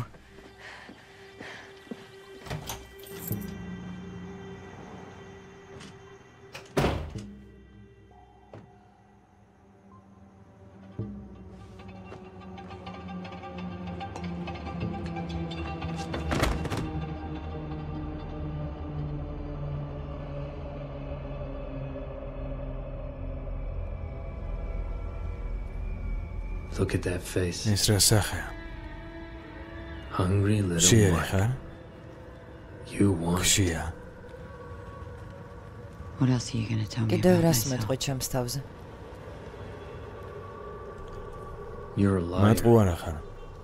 Look at that face. ის რა სახეა? Hungry little Შიერი boy. ხარ? You want. შია. What else are you going to tell me კიდევ about რას myself? მეტყვი ჩემს თავზე? You're a liar. მატყუ არა ხარ?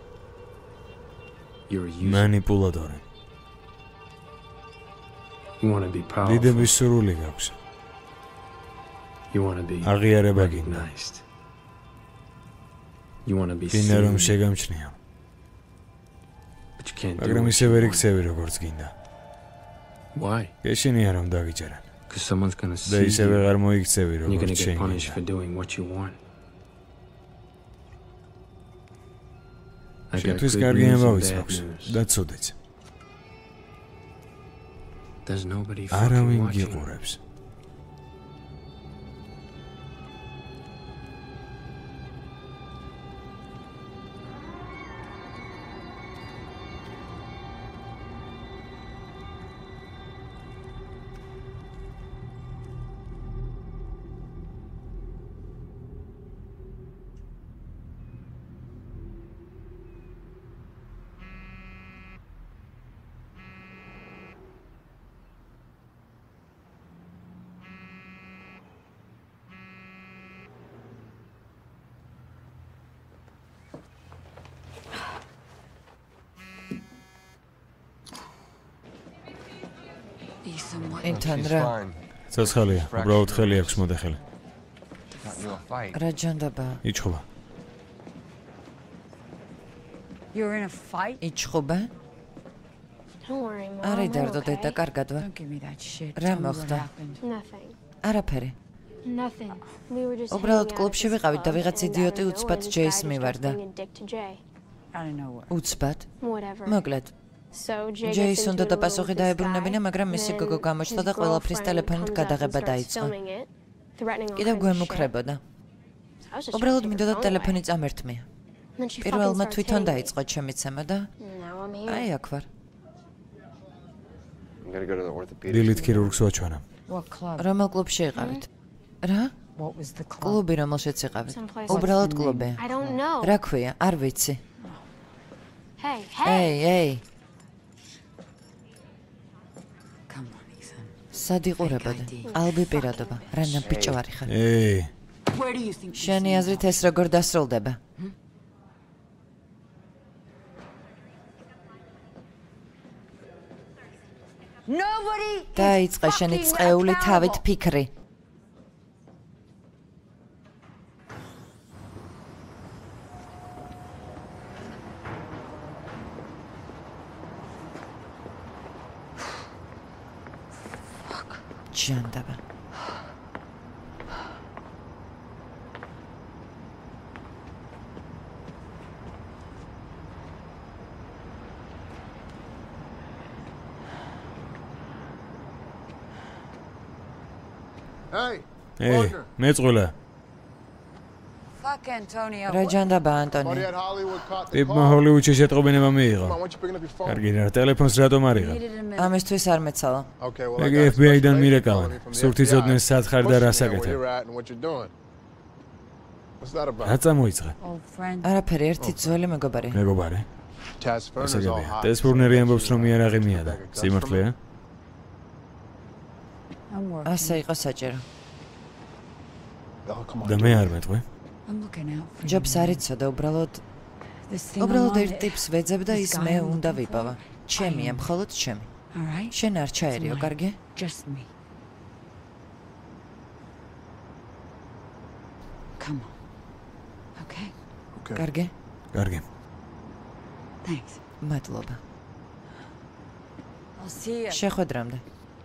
You're a user. მანიპულატორი. You want to be powerful. დიდების სურვილი გაქვს. You want to be აღიარება გინდა. recognized. You want to be გინდა რომ seen. შეგამჩნია. But you can't do მაგრამ what ისე you ვერ want. იქცევი როგორც გინდა. Why? ეშინია რომ დაგიჯერან. Because someone's going to და see ისე you. ვეღარ მოიქცევი And you're going როგორც to get punished შენ. for doing what you want. I got შენთვის good კარგი news and ამბავიც bad აქვს news. და ცუდიც. There's nobody fucking არავინ watching. გიყურებს. ინთან რა? ცოცხალია, უბრალოდ ხელი აქვს მოდეხელი. რა ჯანდაბა? იჩხობა. You're in a fight? იჩხობა? Don't worry, Mom. არა I'm დარდო დედა, okay. კარგად ვარ. Don't give me that shit. რა Tell me what მოხდა? happened. Nothing. არაფერი. Nothing. We were just უბრალოდ hanging out კლუბში at this ვიყავით და club, ვიღაც and იდიოტი out of უცბად nowhere, this ჯეის guy just მივარდა. starts being a dick to Jay. I don't know what. უცბად? Whatever. მოკლედ. So Jay ჯეის gets into უნდა it a little დაპასუხი with this დაებრუნებინა, guy, მაგრამ მისი then გოგო გამოჩნდა და his ყველაფრის girlfriend ტელეფონით comes up გადაღება and starts დაიწყო. filming it, threatening all კიდევ kinds of shit. გვემუქრებოდა. So I was just უბრალოდ trying to take მინდოდა her phone ტელეფონი away. წამერთმია. Then she fucking პირველმა starts თვითონ hitting me. დაიწყო ჩემიცემა და Now I'm here. აი აქ ვარ. I'm gonna go to the orthopedic. დილით ქირურგს ვაჩვენა. What club? რომელ კლუბში იყავით? რა? What was the club? კლუბი რომელშიც იყავით. Someplace უბრალოდ else. კლუბი. I don't know. რა ქვია? არ ვიცი. Hey, hey. ეი, ეი. Come on, Ethan. სად იყურებოდი? ალბი პირადობა. რა ნაბიჯვარი ხარ? ეი, Where do you think? შენი აზრით ეს როგორ დასრულდება? Nobody. დაიწყე შენი წეული თავით ფიქრი. ჯანდაბა. Hey. ეი, მეწყვილა. Fuck Antonio. რა ჯანდაბა ანტონი? Buddy at Hollywood caught the ტიპმა car. ჰოლივუდში შეტყობინება მიიღო. Come on, why don't you picking up your phone? კარგი რა, ტელეფონს რატომ არ იღებ? ამისთვის არ მეცალა. Okay, well, მე I კი got a ეფ ბი აი-დან special agent მირეკავენ. calling me from the სურთი F B I. წოდნენ სად ხარ და რა Pushing me on where საკეთებ. you're at and what you're doing. რა წამოიწყე? არაფერი, ერთი ძველი მეგობარი. მეგობარი? ესაგებია. ტესფურნერი ამბობს, რომ იარაღი მიადა. სიმართლეა? ასე იყო საჭირო. და მე არ მეტყვი. ჯობს არ იცოდა, უბრალოდ უბრალოდ ერთ ტიპს ვეძებ და ის მე უნდა ვიპავა. ჩემია, მხოლოდ ჩემი. შენ არ ჩაერიო, კარგი? Just me. Come on. Okay. Okay. კარგი? კარგი. Thanks. მადლობა. I'll see you. შეხვედრამდე.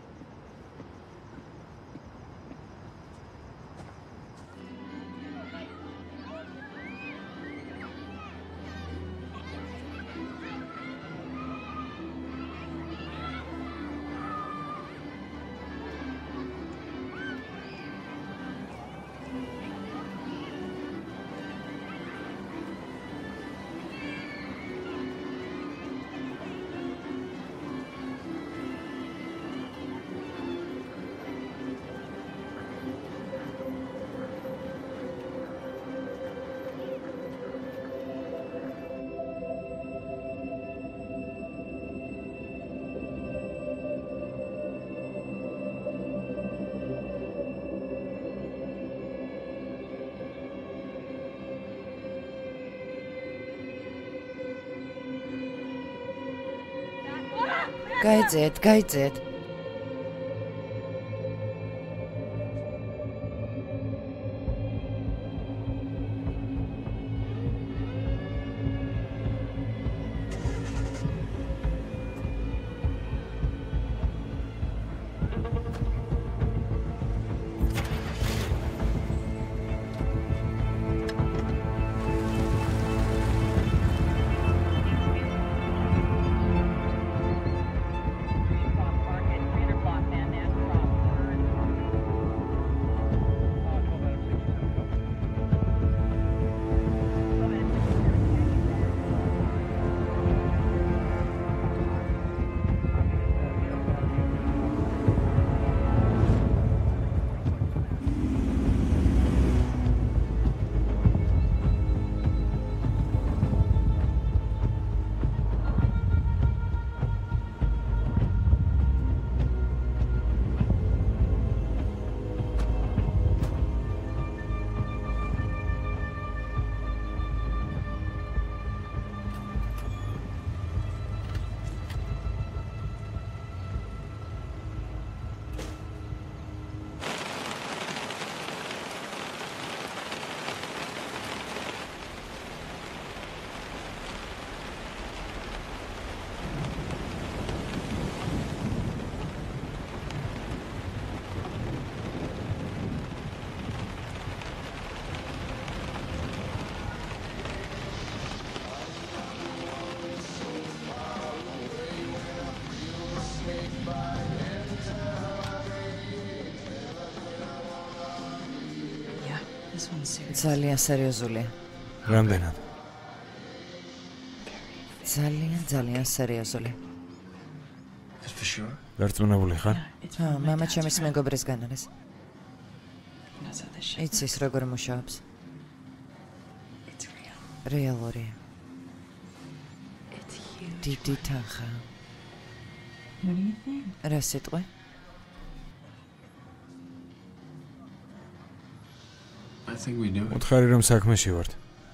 გაიძეთ, გაიძეთ. ძალიან სერიოზულია. რამდენად? ძალიან, ძალიან სერიოზული. დარწმუნებული ხარ? ჰა, მამა ჩემის მეგობრისგან არის. იცის როგორ მუშაობს? რეალურია. დიდი თანხა. რა სიტყვი? I think we do. უთხარი რომ საქმეში ვართ.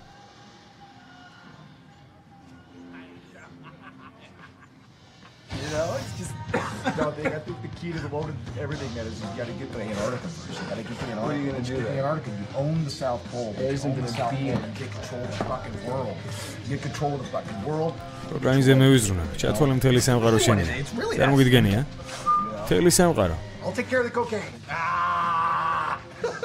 You know, it's just no thing. I think the key to the boat and everything that is you got to get to Antarctica first. You got to get to Antarctica. What are you going to do there? Antarctica, you own the South Pole. There isn't going to be and get control of the fucking world. You get control of the fucking world. პროგრამაზე მევიზრუნებ. ჩათვალე მთელი სამყარო შენი. წარმოგიდგენია? მთელი სამყარო. I'll take care of the cocaine. Ah!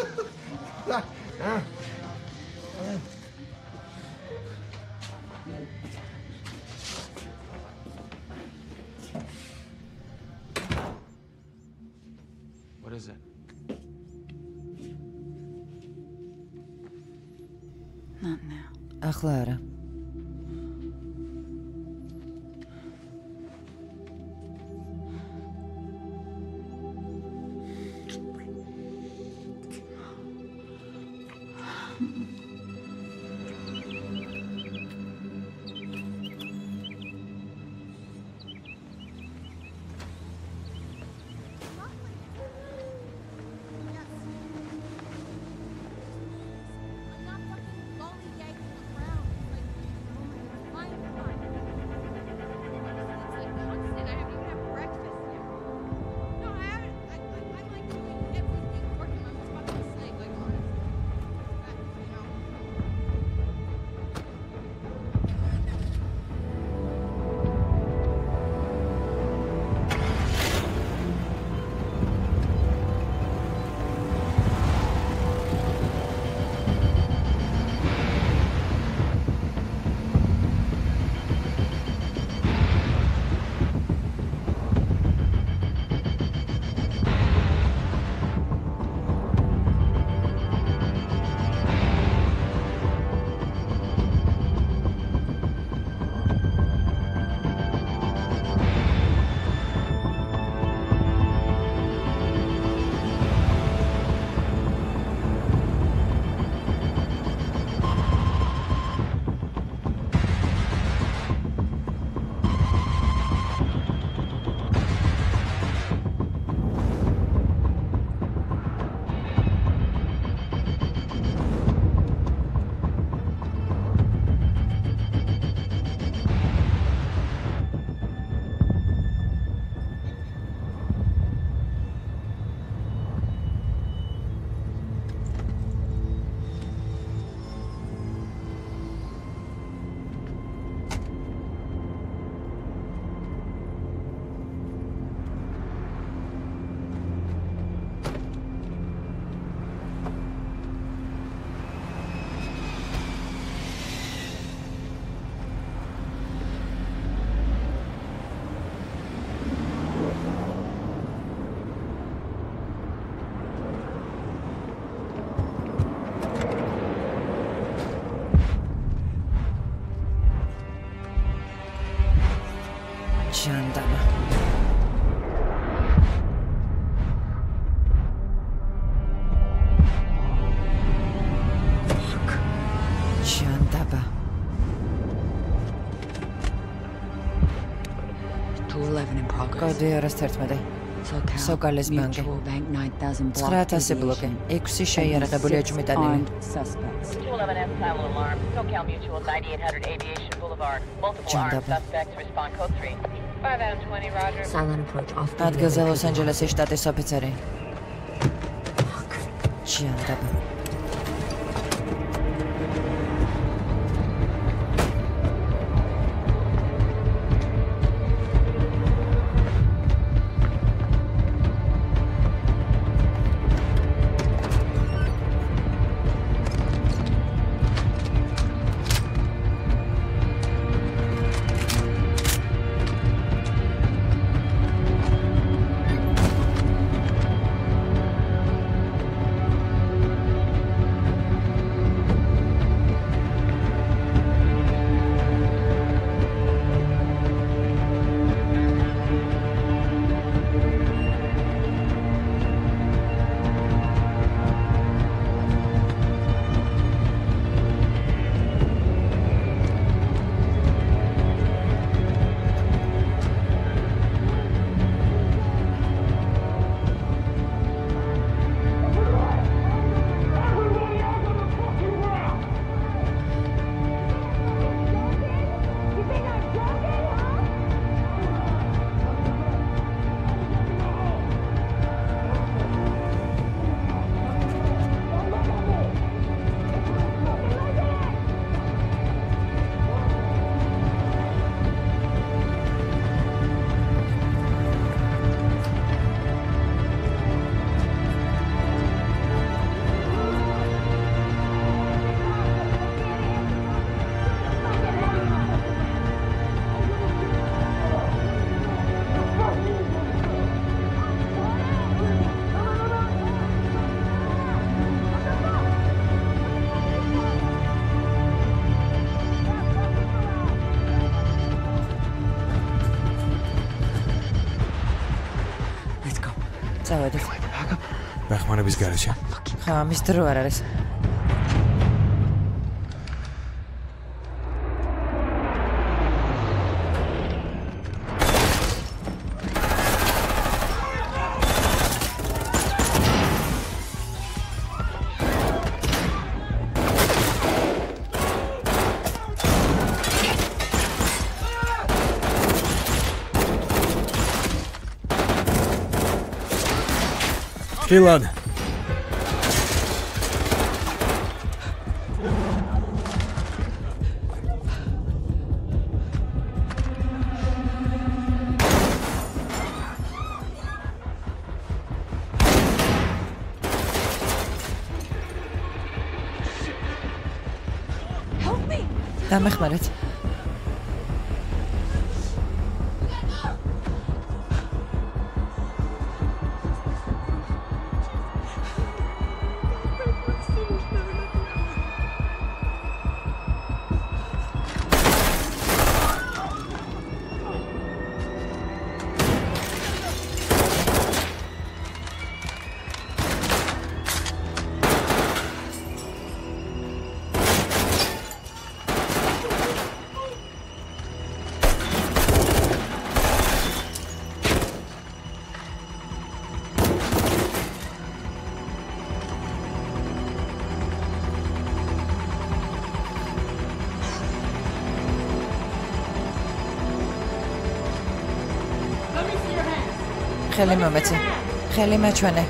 What is it? Not now. ახლა არა. ჭანდაბა. ჭანდაბა. two eleven in progress. კოდი ორას თერთმეტი. სოკალეს ბანკი. ცხრა ათასი ბლოკი. ექვსი შეიარაღებული აჯმიტანილი. two eleven S silent alarm. SoCal Mutual ninety-eight hundred Aviation Boulevard. Multiple armed suspects. Respond code three. five out of twenty, Roger. Silent approach off the ადგილზე ლოს-ანჯელესის შტატის ოფიცერი. ჭანდაბა. წავედით. მეხმარების გარეშე. ხა, ამის დრო არ არის. Kilad. Help me. დამეხმარეთ. ხელი მომეცი. ხელი მაჩვენე.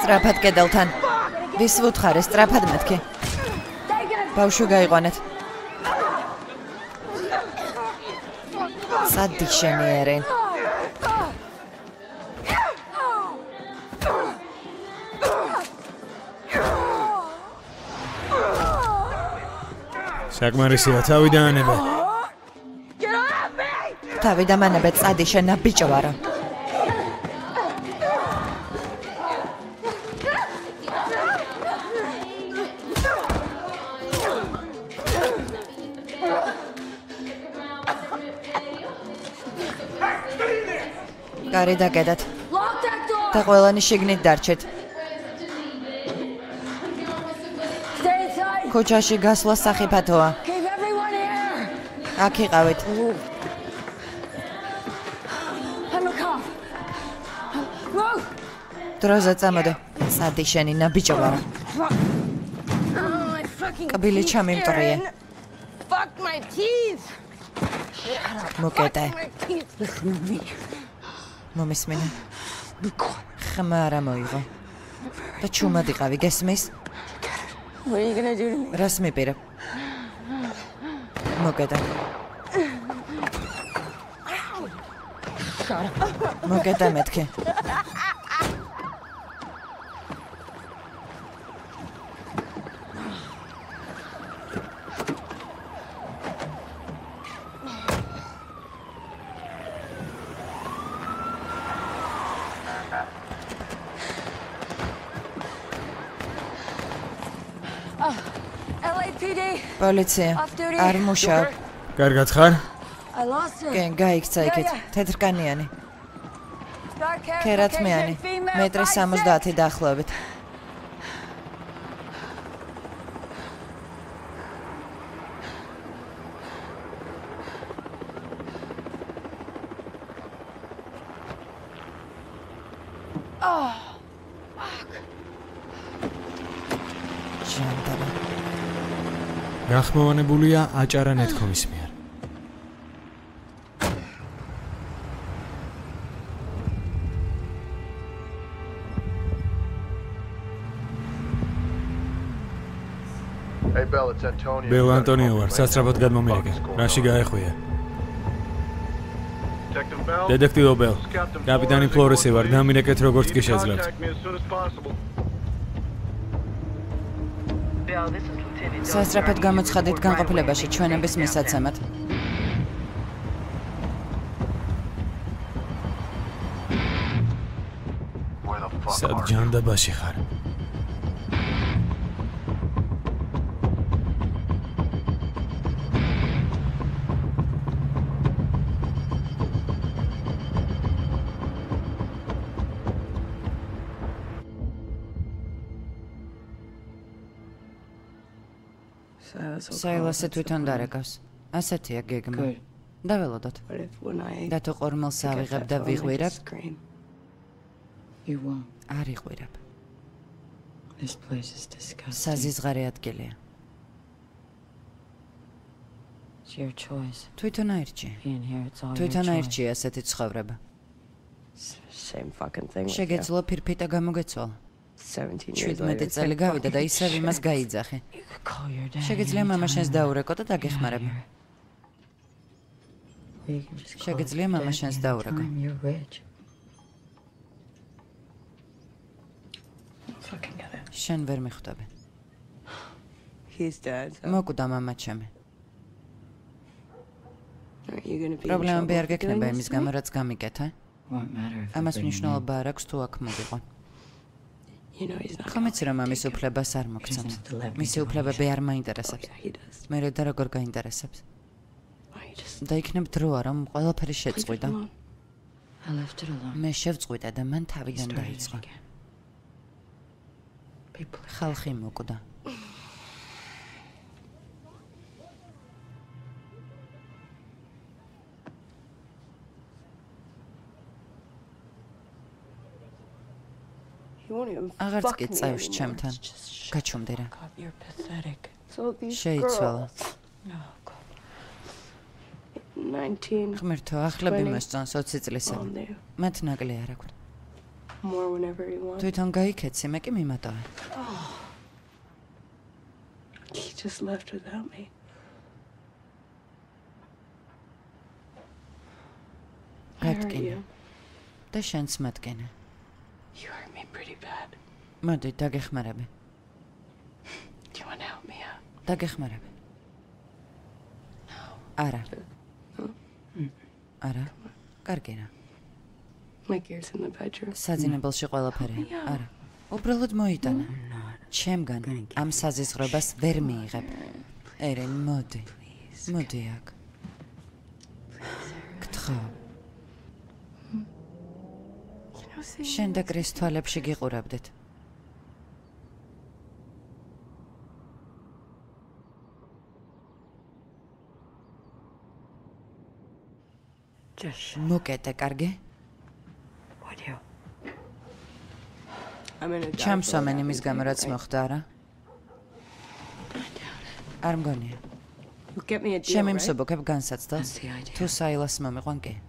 სწრაფად კედელთან. ვის ვუთხარი, სწრაფად მეთქი. ბავშვი გაიყვანეთ. სადი შენი ერენ. საკმარისია, თავი დაანება. თავი დამანებე, წადი შენ ბიჭო ვარო. კარი დაგედათ. და ყველანი შიგნით დარჩეთ. ქუჩაში გასვლა სახიფათოა. აქ იყავით. დროზე წამოდე. სადი შენი ნაბიჯო ვარა. კბილი ჩამიმტრიე. მოკეტე. მომისმინე. ხმა რა მოიღო. და ჩუმად იყავი, გესმის? What are you gonna do to me? რას მიპირებ? მოკეტე. მოკეტე მეთქი. პოლიცია. არ მუშაობ. კარგად ხარ? კენ გაიქცა იქით. თეთრკანიანი. ქერათმიანი. მეტრი სამოცდაათი დაახლოებით. გახმოვანებულია აჭარა ნეთქომის მიერ. Hey Bell, it's Antonio. ბელ ანტონიო ვარ, სასწრაფოდ გადმომირეკე. რაში გაეხვია? დედექტივ ბელ. კაპიტანი ფლორესი ვარ, დამინეკეთ როგორც კი შეძლებთ. სასწრაფოდ გამოცხადეთ განყოფილებაში ჩვენების მისაცემად. სად ჯანდაბაში ხარ? საილასე თვითონ დარეკავს. ასეთია გეგმა. დაველოდოთ. და თუ ყორმელს ავიღებ და ვიღვირებ? არ იღვირებ. საზიზღარე ადგილია. თვითონ აირჩი. თვითონ აირჩი ასეთი ცხოვრება. შეგეძლო ფირფიტა გამოგეცვალა. შვიდმეტი წელი გავიდა და ისევ იმას გაიძახე. შეგიძლია მამაშენს დაურეკო და დაგეხმარება. შეგიძლია მამაშენს დაურეკო. შენ ვერ მიხვდები. მოკვდა მამა ჩემი. პრობლემები არ გექნება იმის გამო, რაც გამიკეთე? ამას მნიშვნელობა არ აქვს თუ აქ მოვიყო. ხომ იცი რომ ამის უფლებას არ მოგცემს. მისი უფლებები არ მაინტერესებს. მე და როგორ გაინტერესებს. და იქნებ დროა რომ ყველაფერი შეწყვიტა. მე შევწყვიტე და მან თავიდან დაიწყო. ხალხი მოკვდა. აღარც კი წევს ჩემთან. გაჩუმდი რა. შეიცვალა. ღმერთო, ახლები მოსწონს ოცი წლისა. მათ ნაკლი არ აქვს. more whenever you want. თვითონ გაიქეცი, მე კი მიმატოვე. He just left without me. გატკინე. და შენც მატკინე. You hurt me pretty bad. მოდი, დაგეხმარები. Do you want to help me out? დაგეხმარები. არა. არა. კარგი რა. My gear's in the bedroom. საძინებელში ყველაფერი. არა. უბრალოდ მოიტანა. ჩემგან ამ საზიზღრებას ვერ მიიღებ. ერენ, მოდი. მოდი აქ. გთხოვ. შენ და კრის თვალებში გიყურებდით. მოკეტე, კარგი? ჩამსვამენ იმის გამო, რაც მოხდა, არა? არ მგონია. შემიმსუბუქებ განსაცდელს. თუ საილას მომიყვან კი.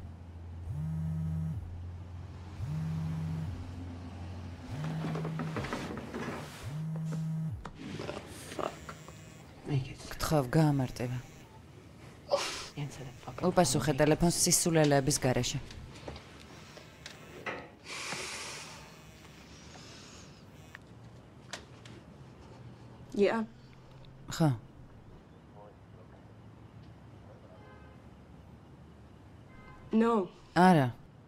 გთხოვ, გაამარტივე. უპასუხე ტელეფონს სისულელეების გარეშე. Yeah. ხო. No. არა.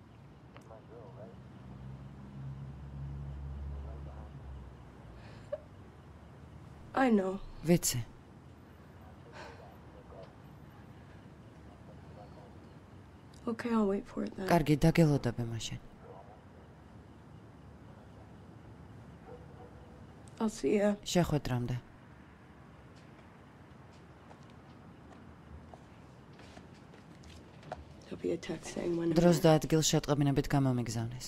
I know. ვიცი. Okay, I'll wait for it then. კარგი, დაგელოდები მაშინ. I'll see ya. შეხვედრამდე. There'll be a text saying when. დროს და ადგილ შეტყობინებით გამომიგზავნეს.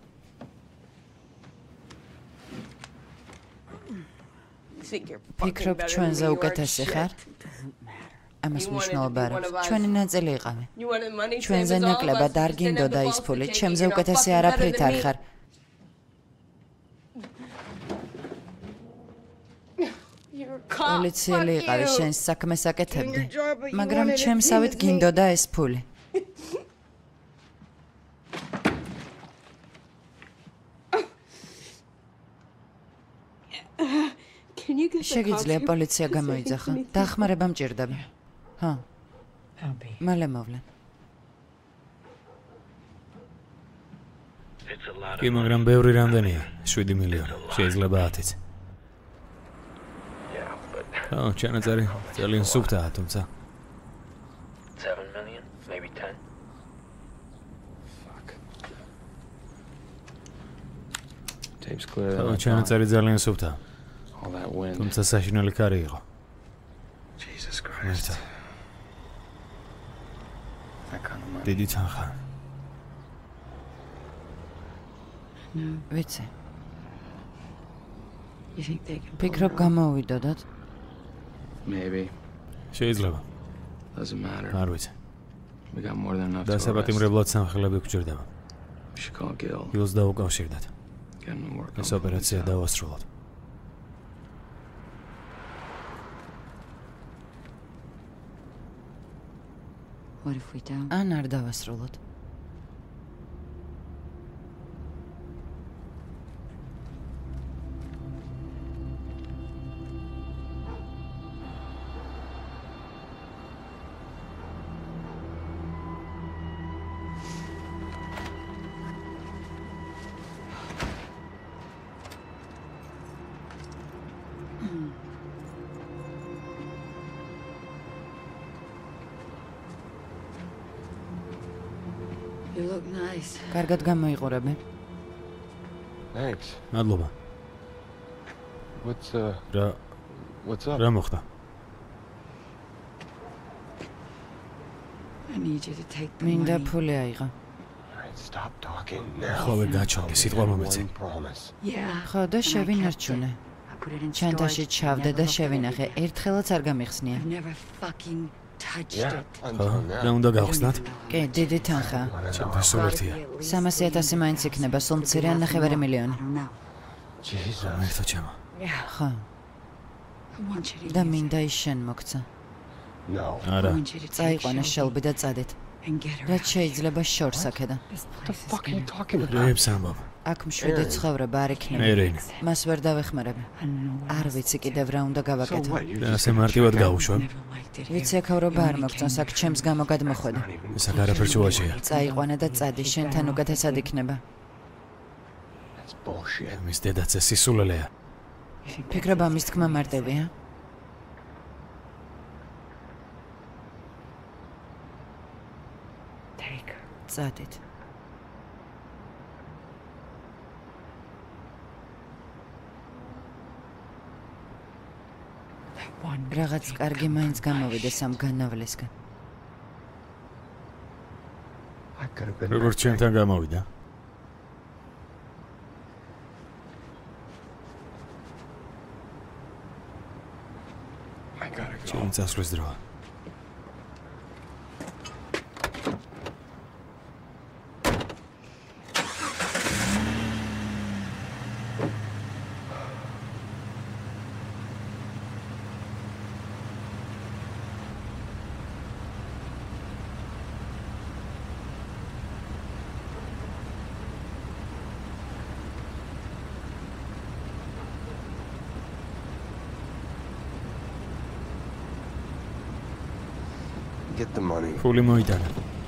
ფიქრობ ჩვენზე უკეთესი ხარ? ამას მნიშვნელობა არ აქვს. ჩვენი ნაწილი იყავი. ჩვენზე ნაკლებად არ გინდოდა ის ფული, ჩემზე უკეთესი არაფრით არ ხარ. პოლიციელი იყავი, შენს საქმეს აკეთებდი, მაგრამ ჩემსავით გინდოდა ეს ფული. შეგიძლია პოლიცია გამოიძახო. დახმარება მჭირდება. ჰა. მალე მოვლენ. კი, მაგრამ ბევრი რამდენია? შვიდი მილიონი. შეიძლება ათიც. Oh, ჩანაწერი ძალიან სუფთაა, თუმცა. seven million, maybe ten. Fuck. Tape's clear. Oh, ჩანაწერი ძალიან სუფთაა. All that wind. თუმცა საშინელი კარი იყო. Jesus Christ. That kind of money. დიდი თანხა. ვიცი. You think they can? ფიქრობ გამოვიდოდოთ? Maybe. შეიძლება. Doesn't matter. არ ვიცი. We got more than enough. და საპატიმრებლად სამხელები გვჭირდება. We should call Gil. გილს დაუკავშირდეთ. Get him to work. ეს ოპერაცია დავასრულოთ. What if we don't? ან არ დავასრულოთ. You look nice. კარგად გამოიყურები. Thanks. მადლობა. What's uh რა What's up? რა მოხდა? I need you to take the მინდა money. ფული აიღო. Stop talking now. ხოლმე გაჩვენე, სიტყვა მომეცი. Yeah. ხო და შევინარჩუნე. I put it in ჩანთაში storage. ჩავდე Never და looked at it შევინახე. again. ერთხელაც არ გამიხსნია. I've never fucking და უნდა გავხსნათ? კი, დიდი თანხაა. ჩემთვის სულ ერთია. სამასი ათასი მაინც იქნება, სულ მცირე ან ნახევარი მილიონი. ერთო ჩემო. ხო. და მინდა ის შენ მოგცა. არა. წაიყვანე შელბი და წადით. რაც შეიძლება შორს აქედან. რეებს ამბობ. აქ მშვიდი ცხოვრება არ იქნება. ერენი. მას ვერ დავეხმარები. არ ვიცი კიდევ რა უნდა გავაკეთო. და ასე მარტივად გავუშვებ? ვიცი აქავრობა არ მოგწონს, აქ ჩემს გამო გადმოხვედი. ეს აქ არაფერ შუაშია. წაიყვანე და წადი, შენთან უკეთესად იქნება. მის დედაც ეს სისულელეა. ფიქრობ ამის თქმა მარტივია? წადით. რაღაც კარგი მაინც გამოვიდეს ამ განავლისგან. როგორც ჩემთან გამოვიდა? ჩემი წასვლის დროა. Get the money. Fully მოიტანა.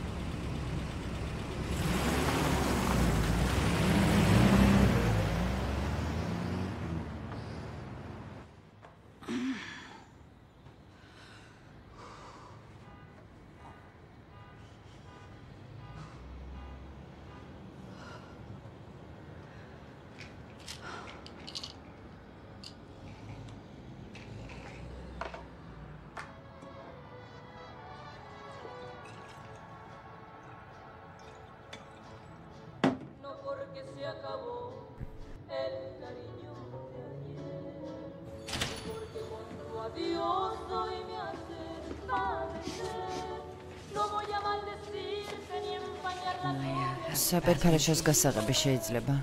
საპერფარაშოს გასაღები შეიძლება.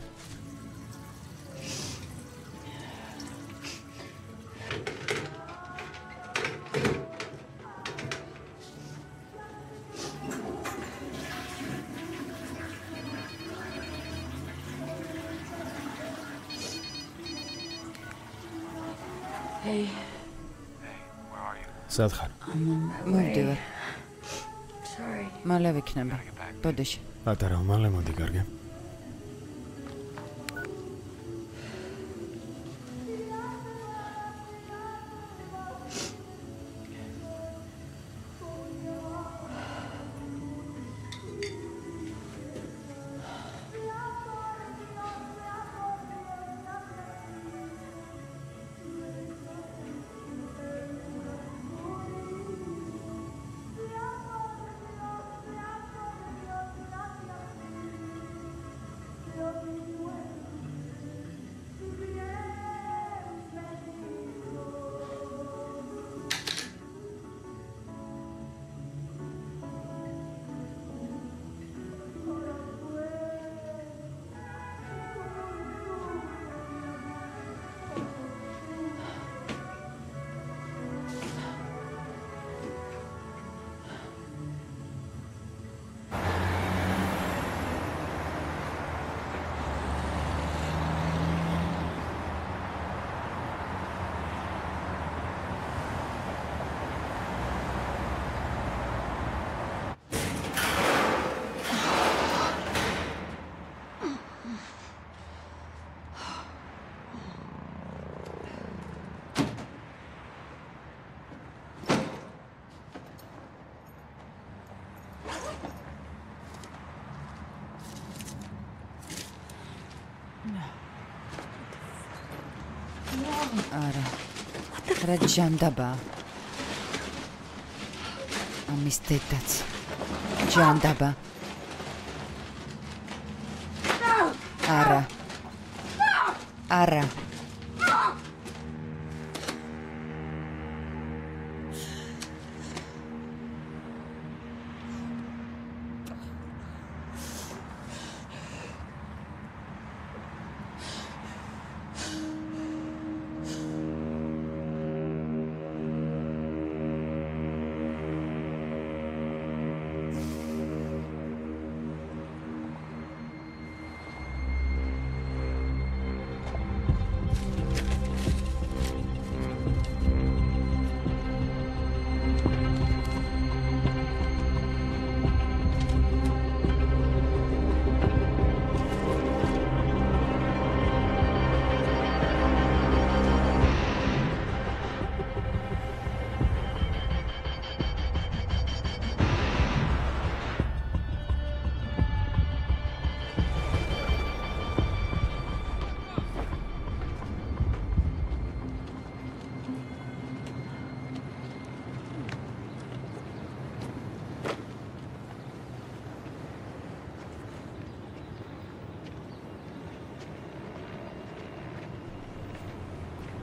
Hey. სად ხარ? მოვდივარ. Sorry. მალე ვიქნება. ბოდიში. პატარა, მალე მოდი, კარგი. არა. რა ჯანდაბა. ამის დედაც. ჯანდაბა. არა. არა.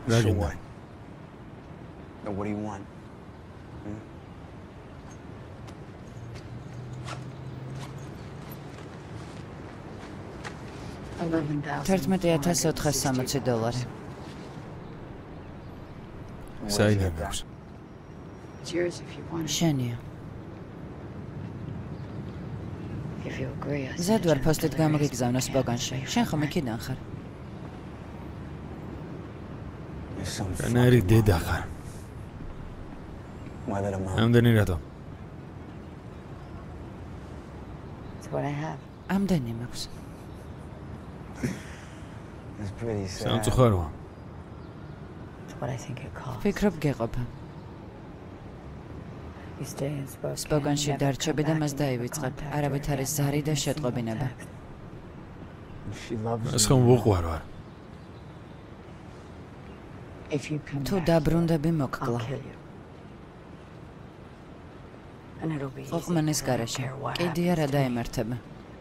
რა So გინდა? what? Now what do you want? Hmm? თერთმეტი ათას ოთხას სამოცი დოლარი. საიდან გაქვს? It's yours if you want it. შენია. If you agree, I ზედ ვარ ფოსტით გამოგიგზავნა სპოგანში. შენ ხომ იქიდან ხარ? რანაირი დედა ხარ? Why let him out? ამდენი რატო? It's what I have. ამდენი მაქვს. It's pretty sad. სამწუხაროა. It's what I think it costs. ფიქრობ გეყოფა. You stay in Spokane. სპოგანში დარჩები და მას დაივიწყებ. არავით არის ზარი და შეტყობინება. She loves ეს ხომ უყვარ ვარ. If you come თუ back, დაბრუნდები I'll მოკკლა. kill you. And it'll be easy. ყოყმანის გარეშე. კიდია რა დაემართება.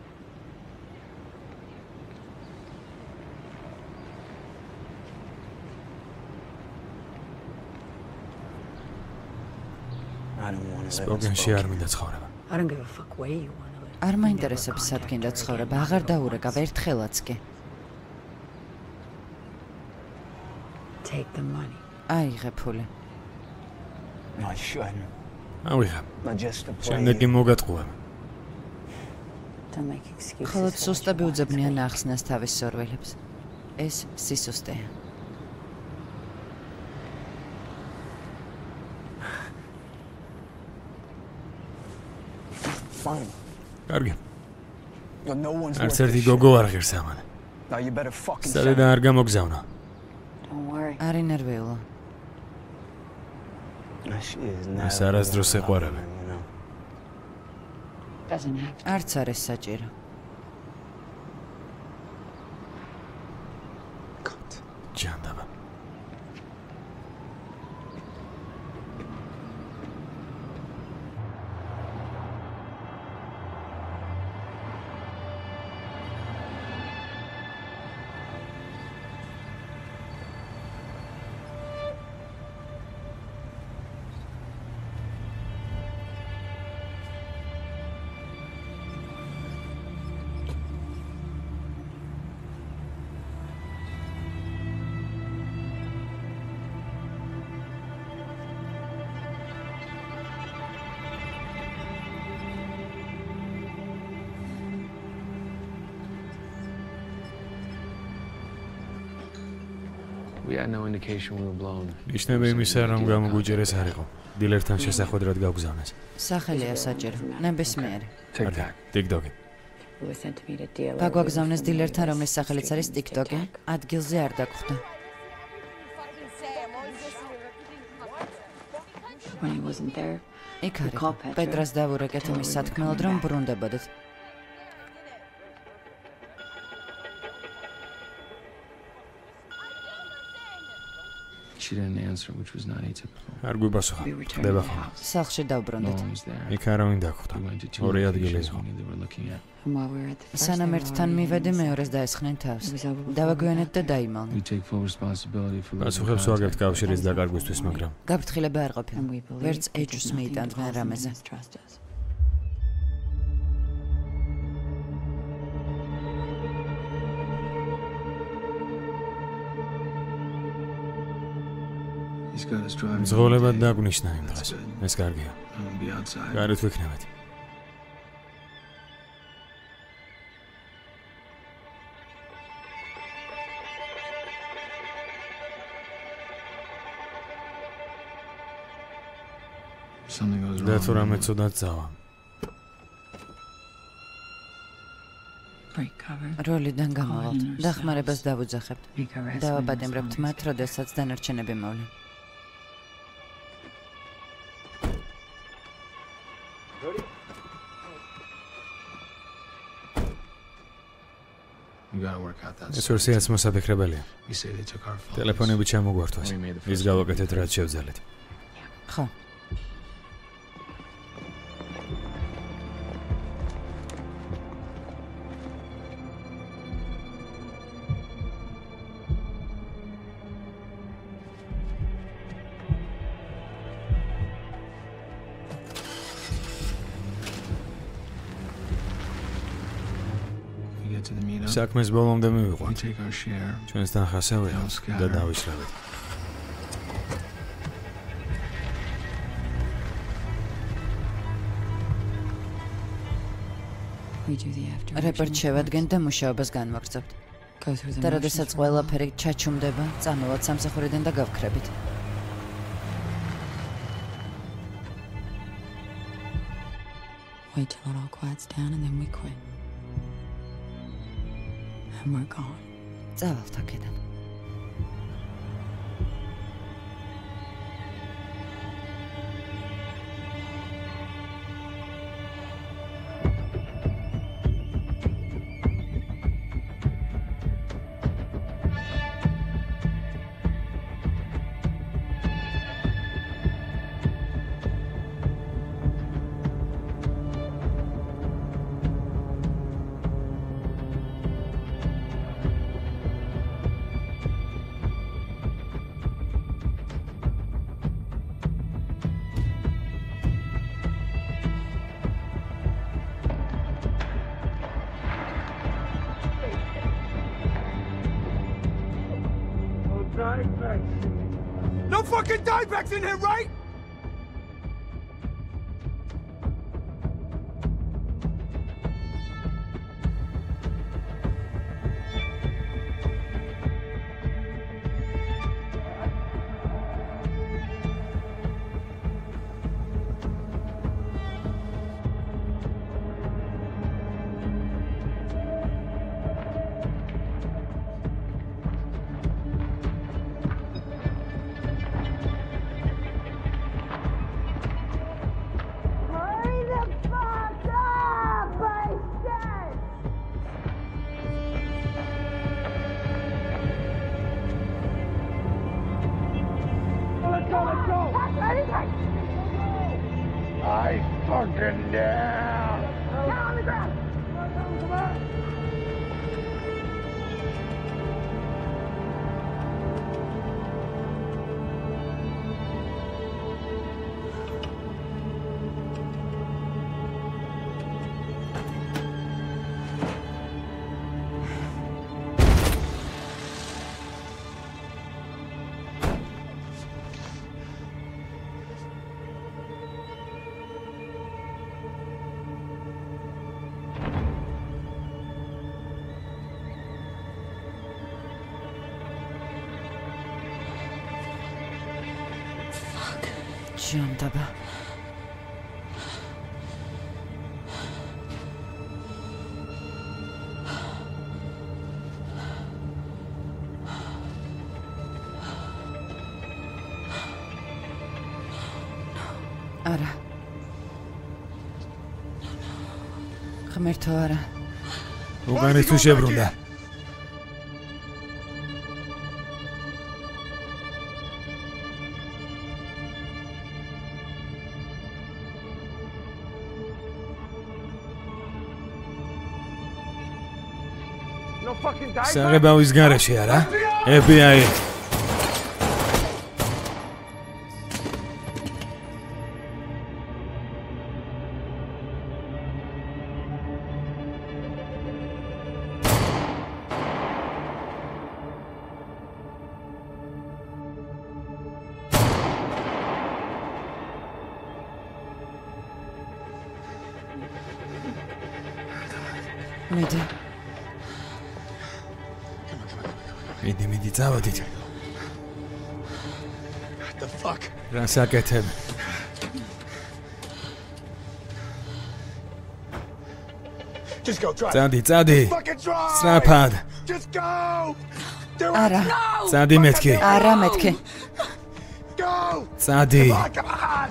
I don't want to live in სპოგანში არ მინდა ცხოვრება. I don't give a fuck where you want to live. არ მაინტერესებს სად გინდა ცხოვრება, აღარ დაურეკავ ერთხელაც კი. Take the money. აიღე ფული. No, I shouldn't. ავიღებ. Not just to play. შემდეგ კი მოგატყუებ. Don't make excuses. ხოლო for what სუსტები you want. უძებნიან ახსნას თავის სორველებს. ეს სისუსტეა. Fine. კარგი. But no one's არც worth ერთი this გოგო shit. არ ღირს ამან. Now you better fucking სადიდან არ გამოგზავნა. Don't worry. არ ინერვიულო. She is ეს never არასდროს gonna ეყვარები. love me, you know. Doesn't have to. არც არის საჭირო. ჯანდაბა. We had no indication we were blown. ნიშნები იმისა, რომ გამოგვიჯერეს არ იყო. დილერთან შესახვედრად გავგზავნეს. სახელია საჭირო. ნებისმიერი. TikTok-ი. We were sent to meet a dealer. გაგვაგზავნეს დილერთან, რომლის სახელიც არის TikTok-ი. ადგილზე არ დაგხვდა. When he wasn't there, იქ არის. პედრას დავურეკეთ იმის სათქმელად, რომ ბრუნდებოდეთ. She didn't answer, which was not atypical. არ გვიპასუხა. ხდება ხოლმე. სახლში დავბრუნდით. იქ არავინ დაგხვდა. ორი ადგილი იყო. and while we were at the first, სანამ ერთთან მივედი, მეორეს დაესხნენ თავს. დავაგვიანეთ და დაიმალნენ. We take full responsibility for პასუხებს ვაგებთ კავშირის დაკარგვისთვის, მაგრამ გაფრთხილება არ ყოფილა. ვერც ეჭვს მიიტანდნენ რამეზე. ზღოლებად დაგვნიშნა იმ დღეს. ეს კარგია. გარეთ ვიქნებით. და თუ რამე ცუდად წავა. როლიდან გამავალთ. დახმარებას დავუძახებთ. დავაპატიმრებთ მათ, როდესაც დანარჩენები მოვლენ. ეს ვერსიაც მოსაფიქრებელია. ტელეფონები ჩამოგვართვეს. ის გავაკეთეთ, რაც შევძალეთ. ხო. საქმეს ბოლომდე მივიყვანთ. ჩვენს თანხას ავიღოთ და დავიშლებით. რეპერტ შევადგენთ და მუშაობას განვაგრძობთ. და როდესაც ყველაფერი ჩაჩუმდება, წამოვათ სამსახურიდან და გავქრებით. Wait till it all quiets down and then we quit. And we're gone. წავალთ აქედან. No fucking dime bags in here, right? I fucking down. Down on the ground. Come on. ჟანდაბა. არა. ღმერთო არა. უკანეს თუ შებრუნდა. საღებავის გარეშე არა? F B I. მიდი. მიდი, მიდი, წავედით. What the fuck? რა საკეთებ? Just go, try. წადი, წადი. Fucking try. სწრაფად. Just go. არა. წადი მეთქი. არა მეთქი. Go. წადი. Come on.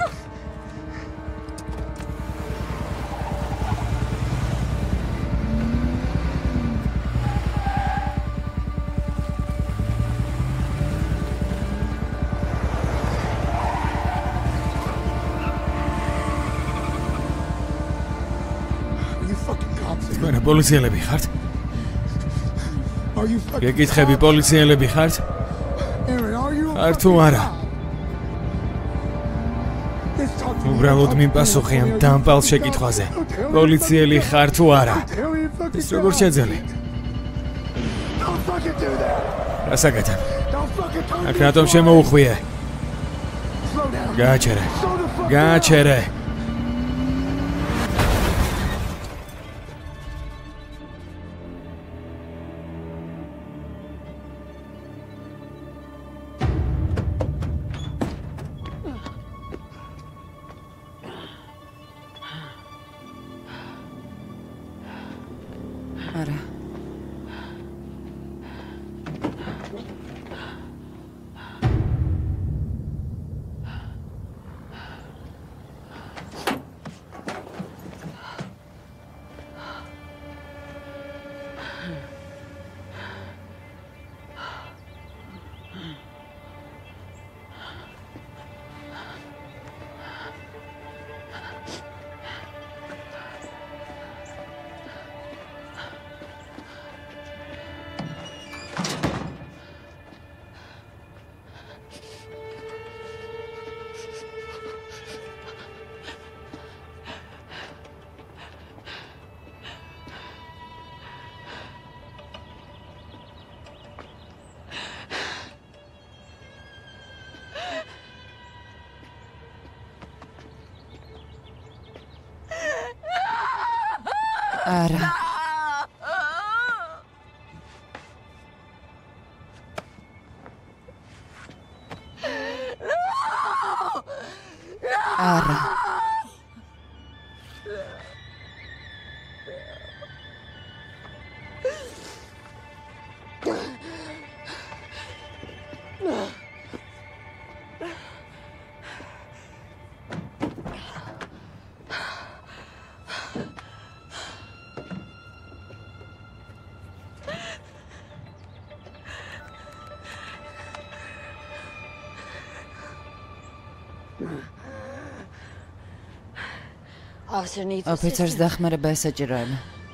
თქვენ პოლიციელები ხართ? Are you fucking? გეკითხები პოლიციელები ხართ? Aaron, are you? ხარ თუ არა? This უბრალოდ მიპასუხე ამ დამპალ შეკითხვაზე. პოლიციელი ხარ თუ არა? ის როგორ შეძელი? რასაკეთებ? აქ რატომ შემოუხვიე? გააჩერე. გააჩერე. არა. არა. არა. ოფიცერს დახმარება ესაჭიროება.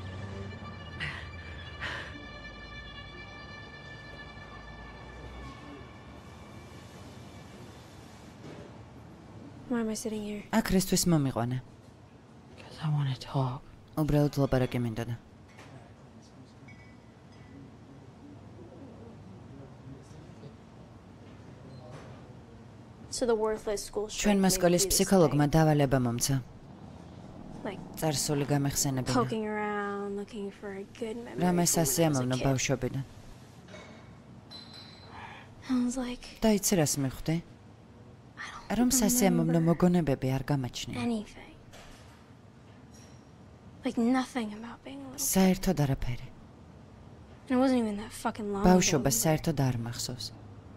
აქ რისთვის მომიყვანა? უბრალოდ ლაპარაკი მინდოდა. ჩვენმა სკოლის ფსიქოლოგმა დავალება მომცა. წარსული გამეხსენებინა. რამე სასიამოვნო ბავშვობიდან. და იცი რას მივხვდი? რომ სასიამოვნო მოგონებები არ გამაჩნია. საერთოდ არაფერი. ბავშვობა საერთოდ არ მახსოვს.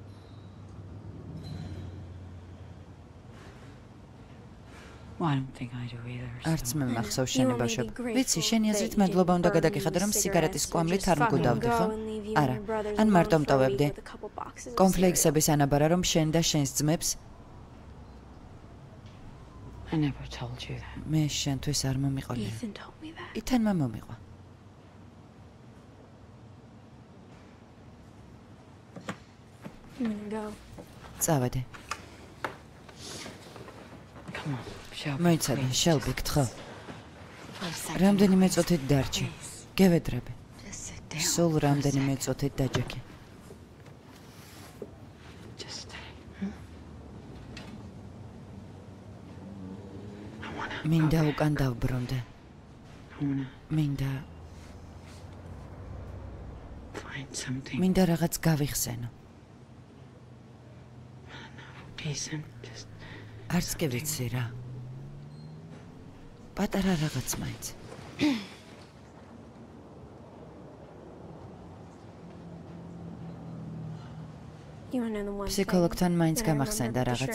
არც მე მახსოვს შენი ბავშვობა. ვიცი, შენი აზრით მადლობა უნდა გადაგიხადო, რომ სიგარეტის კვამლით არ მგუდავდი, ხო? არა, ან მარტო მტოვებდი. კონფლექსების ანაბარა, რომ შენ და შენს ძმებს მე შენთვის არ მომიყოლია. ითანმა მომიყვა. წავედი. მოიცადე, შელბი, გთხოვ. რამდენიმე წუთით დარჩი. გევედრები. სულ რამდენიმე წუთით დაჯექი. მინდა უკან დავბრუნდე. მინდა მინდა რაღაც გავიხსენო. არც კი ვიცი რა. პატარა რაღაც მაინც. ფსიქოლოგთან მაინც გამახსენდა რაღაც.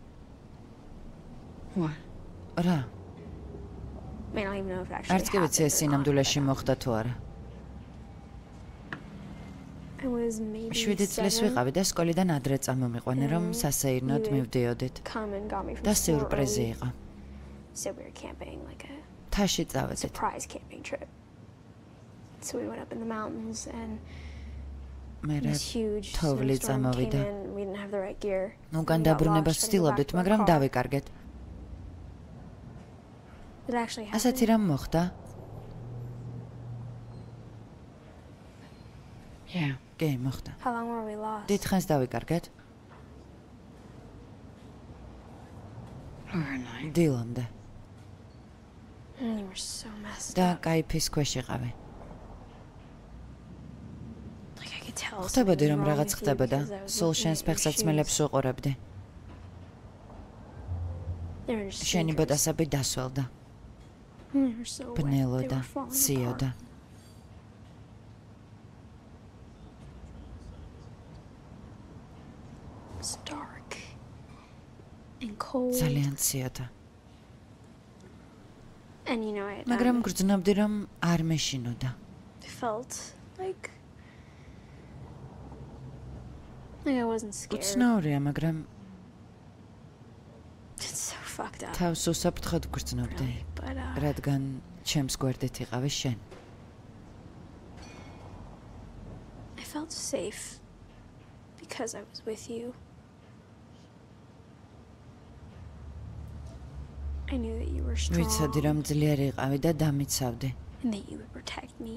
რა? არც კი ვიცი ეს სინამდვილეში მოხდა თუ არა. შვიდი წლის ვიყავი და სკოლიდან ადრე წამომიყვანე, რომ სასეირნოდ მივდიოდით. და სიურპრიზი იყო. თაში წავედით. მერე თოვლი წამოვიდა. უკან დაბრუნებას ვცდილობდით, მაგრამ დავიკარგეთ. It actually happened. ასეთი რამ მოხდა? Yeah. კი, მოხდა. How long were we lost? დიდ ხანს დავიკარგეთ? Overnight. დილამდე. You were so messed და up. კაიფის ქვეშ იყავი. Like I could tell. ხდებოდი something რომ was wrong რაღაც with you ხდებოდა. because I was სულ looking შენს at your ფეხსაცმელებს shoes. ვუყურებდი. They were just შენი sneakers. ბოტასები დასველდა. They were so wet. They ბნელოდა, were falling ციოდა. apart. It was dark and cold. ძალიან ციოდა. And you know it. მაგრამ um, გრძნობდი რომ არ მეშინოდა. I felt like like I wasn't scared. უცნაურია, მაგრამ It's so fucked up. თავს უსაფრთხოდ გრძნობდი. But uh, რადგან ჩემს გვერდით იყავი შენ. I felt safe because I was with you. I knew that you were strong ვიცოდი რომ ძლიერი იყავი და დამიცავდი. and that you would protect me.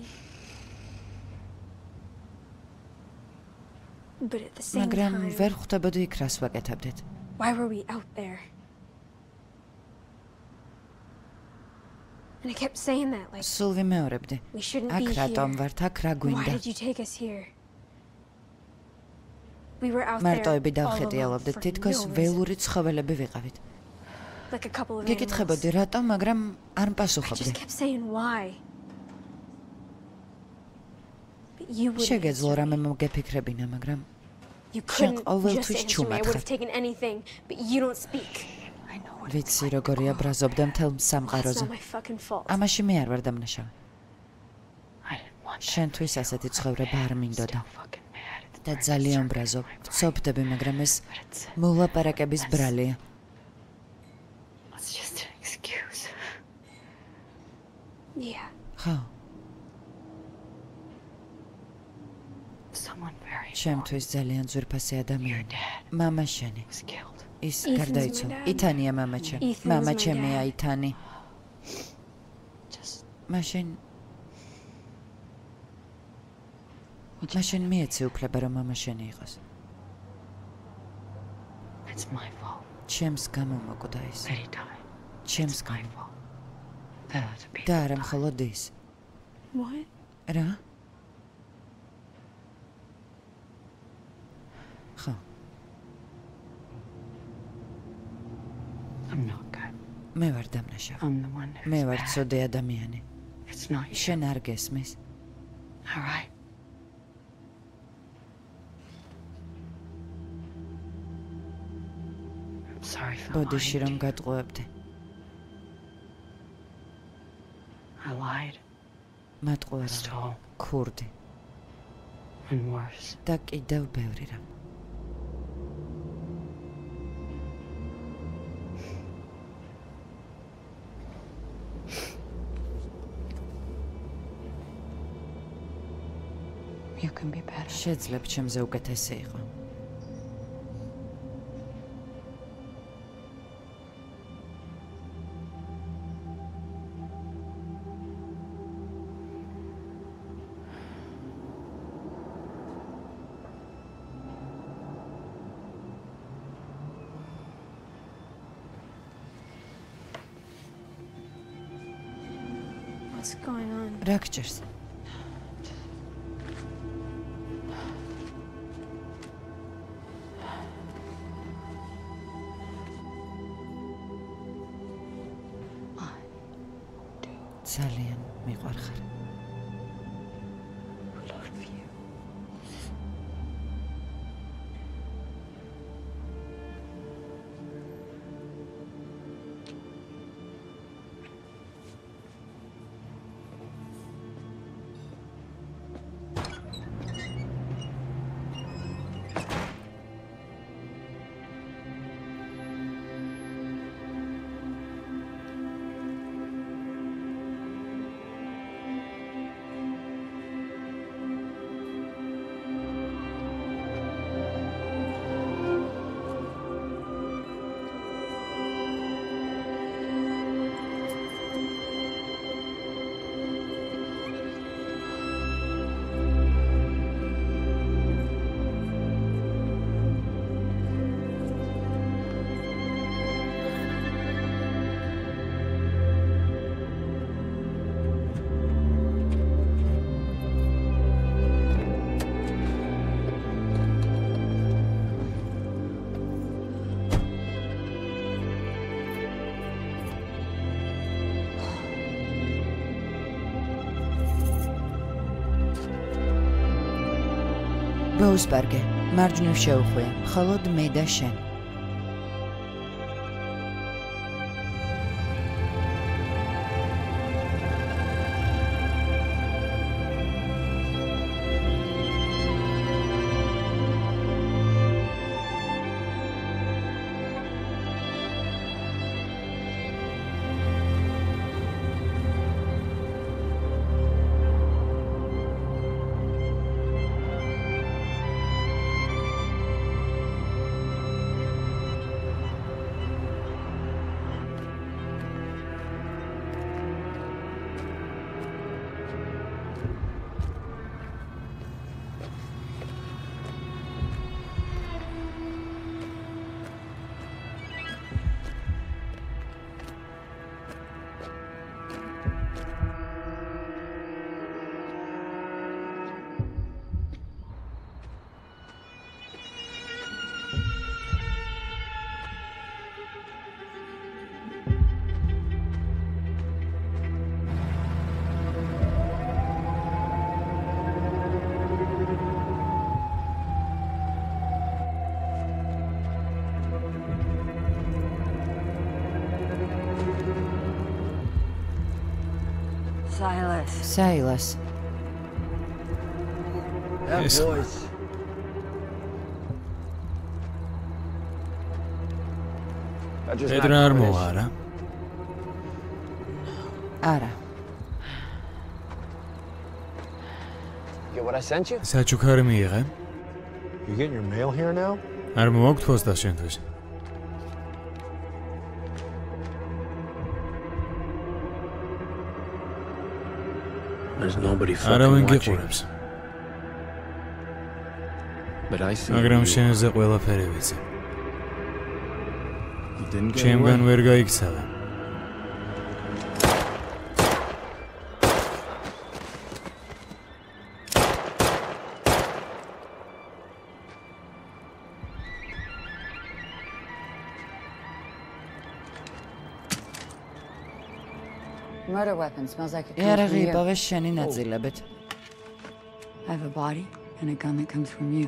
But at the same მაგრამ time, ვერ ხვდებოდი იქ რას ვაკეთებდით. why were we out there? And I kept saying that, like, სულ ვიმეორებდი. we shouldn't აქ be რატომ here. ვართ, აქ რა Why გვინდა? did you take us here? We were out there მარტოები all alone დავხედიალობდით, for თითქოს no reason. ველური ცხოველები ვიყავით. Like a couple of გეკითხებოდი animals. რატომ, მაგრამ არ I მპასუხობდი. just kept saying why. But you wouldn't შეგეძლო answer რამე me. მოგეფიქრებინა, მაგრამ You შენ couldn't ყოველთვის just answer me. I ჩუმად would ხარ. have taken anything, but you don't speak. ვიცი როგორია ბრაზობდა მთელ That's სამყაროზე. not my fucking fault. ამაში მე არ ვარ დამნაშავე. შენთვის ასეთი ცხოვრება არ მინდოდა. და ძალიან ბრაზობ. ვცობდები, მაგრამ ეს მოლაპარაკების ბრალია. It's just an excuse. Yeah. ხო, Someone very ჩემთვის ძალიან ძვირფასი ადამიანი. მამა შენი. was killed. ის Ethan's გარდაიცვალა. my dad. ითანია მამა ჩემი. Ethan's მამა my ჩემია dad. ითანი. Just მაშინ მაშინ მიეცი უფლება რომ მამა შენი იყოს. it's my fault. ჩემს გამო მოკვდა ის. That he died. ჩემს My გამო. fault. That other people. და არა მხოლოდ ის. What? რა? ხო, I'm not good. მე ვარ დამნაშავე. I'm the one who's მე ვარ bad. ცოდი ადამიანი. It's not you. შენ არ გესმის. All right. I'm sorry for ბოდიში lying რომ to you. გატყუებდი. I lied. მატყუარა. Stole. ქურდი. And worse. და კიდევ ბევრი რამ. You can be better. შეძლებ ჩემზე უკეთესი იყო. What's going on? რა გჭირს? ძალიან მიყვარხარ. Love you. ბოუსბერგე, მარჯვნივ შეუხვია, მხოლოდ მე და შენ. Silas. Silas. That Yes. voice. I just Pedro არ მოვა რა. არა. Get what I sent you? საჩუქარი მიიღე. You getting your mail here now? არ მოვაქვთ პოსტა შენთვის. There's nobody არავინ fucking watching. გიყურებს. But I see. მაგრამ შენზე ყველაფერი ვიცი. You didn't get ჩემგან away. ვერ გაიქცევი. Murder weapon smells like it comes იარაღი from you. იპოვეს შენი ნაწილებით. I have a body and a gun that comes from you.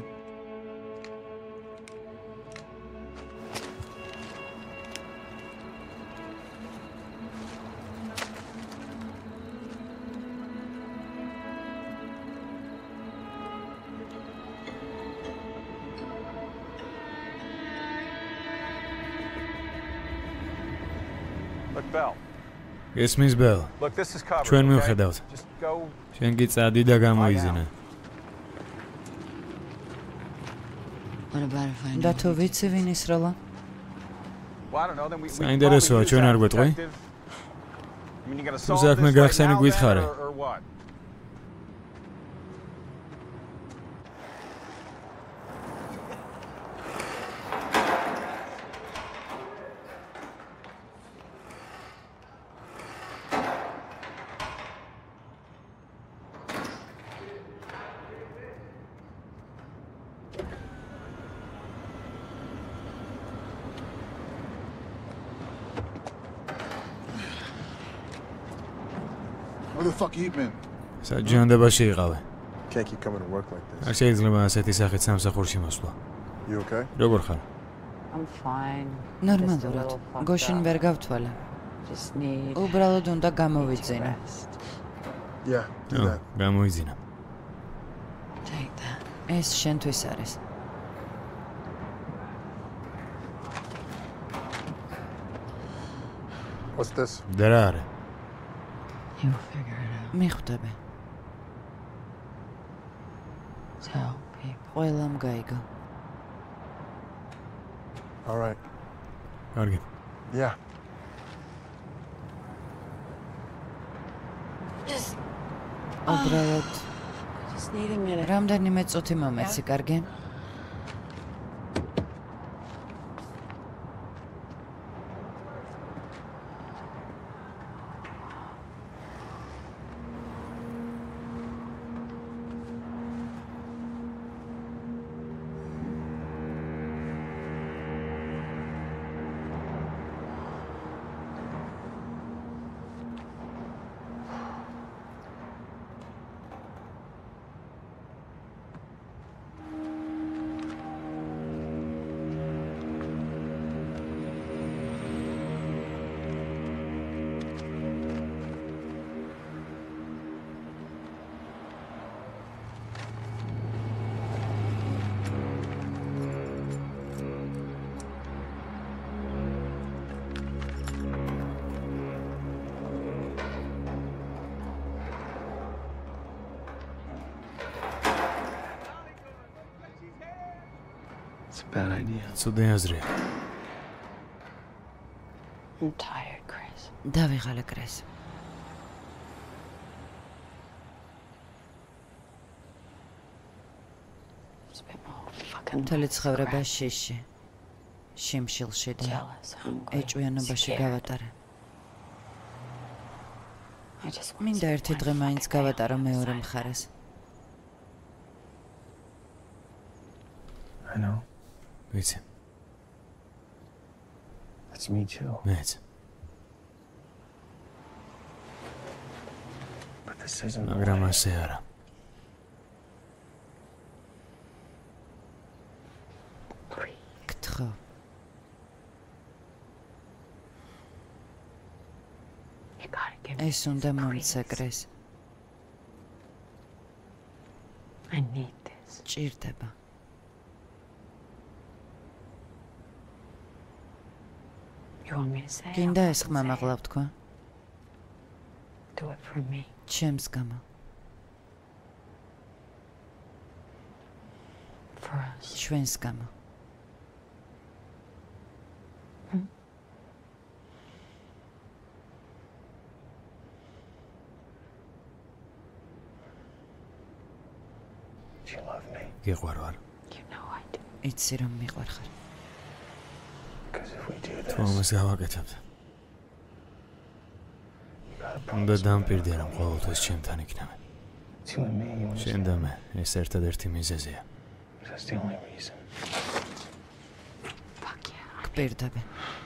Look, Bell. გესმის ბელ. Look, this is covered. ჩვენ okay? მივხედავთ. Just go. შენ კი წადი და გამოიზინე. What about if I და know? თუ ვიცი ვინ ისროლა? Well, I don't know. Then we. we საინტერესოა, probably use ჩვენ that, არ გვეტყვი? detective. I mean, you gonna თუ solve საქმე this right გახსენი now, გითხარე. then, or, or what? Where the fuck you been? საჯანდებაში იყავი. Can't keep coming to work like this. არ შეიძლება ასეთი სახით სამსახურში მოსვლა. You okay? როგორ ხარ? I'm fine. ნორმალურად. გოშინ ვერ გავთვალე. Just need უბრალოდ უნდა გამოვიძინო. Yeah, do ო, that. გამოიძინა. Take that. ეს შენთვის არის. What's this? და რა არის? You'll figure it out. მიხვდები. Tell people. ყველამ გაიგო. All right. კარგი. Yeah. Just უბრალოდ just need a minute. რამდენიმე წუთი მომეცი, კარგი? a bad idea. ცუდი აზრია. I'm tired, Chris. დავიღალე კრეს. მთელი ცხოვრება შიში, შიმშილში და ეჭვიანობაში გავატარე. მინდა ერთი დღე მაინც გავატარო მეორე მხარეს. I know. ვიცი. That's me too. მეც. But this isn't. მაგრამ ასე არა. გთხოვ. ეს უნდა მომცეკრეს. I need this. ჭირდება. You want me to say? გინდა ეს ხმა მაღლა ვთქვა? Do it for me. ჩემს გამო. For us. ჩვენს გამო. Do you love me? გიყვარ ვარ. You know I do. იცი რომ მიყვარ ხარ. Because if we do this. თუ ამას გავაკეთებთ. უნდა დამპირდე რომ ყოველთვის ჩემთან იქნები. შენ და მე ეს ერთადერთი მიზეზია. That's the only reason. Fuck yeah. გპირდები.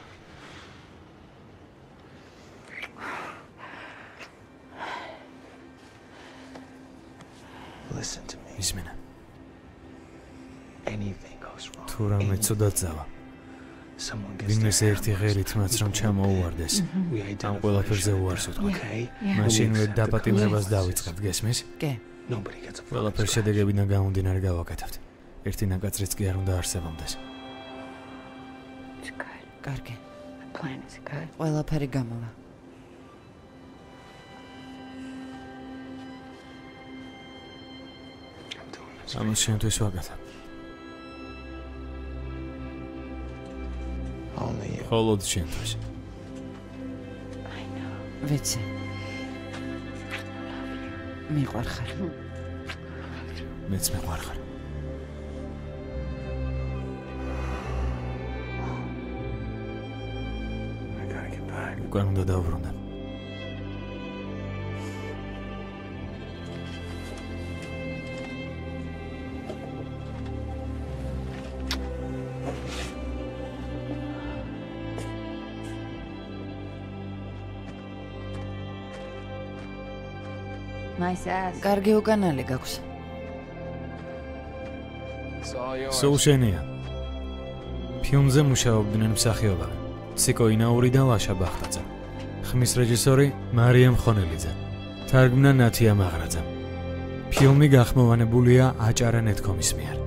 Listen to me. ისმინე. Anything goes wrong. თუ რამე ცუდად წავა. ვინმეს ერთი ღერით მათ რომ ჩამოუვარდეს. ამ ყველაფერზე უარს უთქვა. მაშინვე დაპატიმრებას დავიწყებთ, გესმის? კი. ყველაფერს შედეგებიდან გამომდინარე გავაკეთებთ. ერთი ნაკაცრიც კი არ უნდა არსებობდეს. კარგი. The plan is good. ყველაფერი გამოვა. ამას შენთვის ვაკეთებ. მხოლოდ შენთვის. ვიცი. მიყვარ ხარ. მეც მიყვარ ხარ. უკან უნდა დავბრუნდე. Nice ass. კარგი უკანალი გაქვს. სულ შენია. ფილმზე მუშაობდნენ მსახიობები. ციკო ინაური და ლაშა ბახტაძე. ხმის რეჟისორი მარიამ ხონელიძე. თარგმნა ნათია მაღრაძე. ფილმი გახმოვანებულია აჭარა ნეტ კომის მიერ.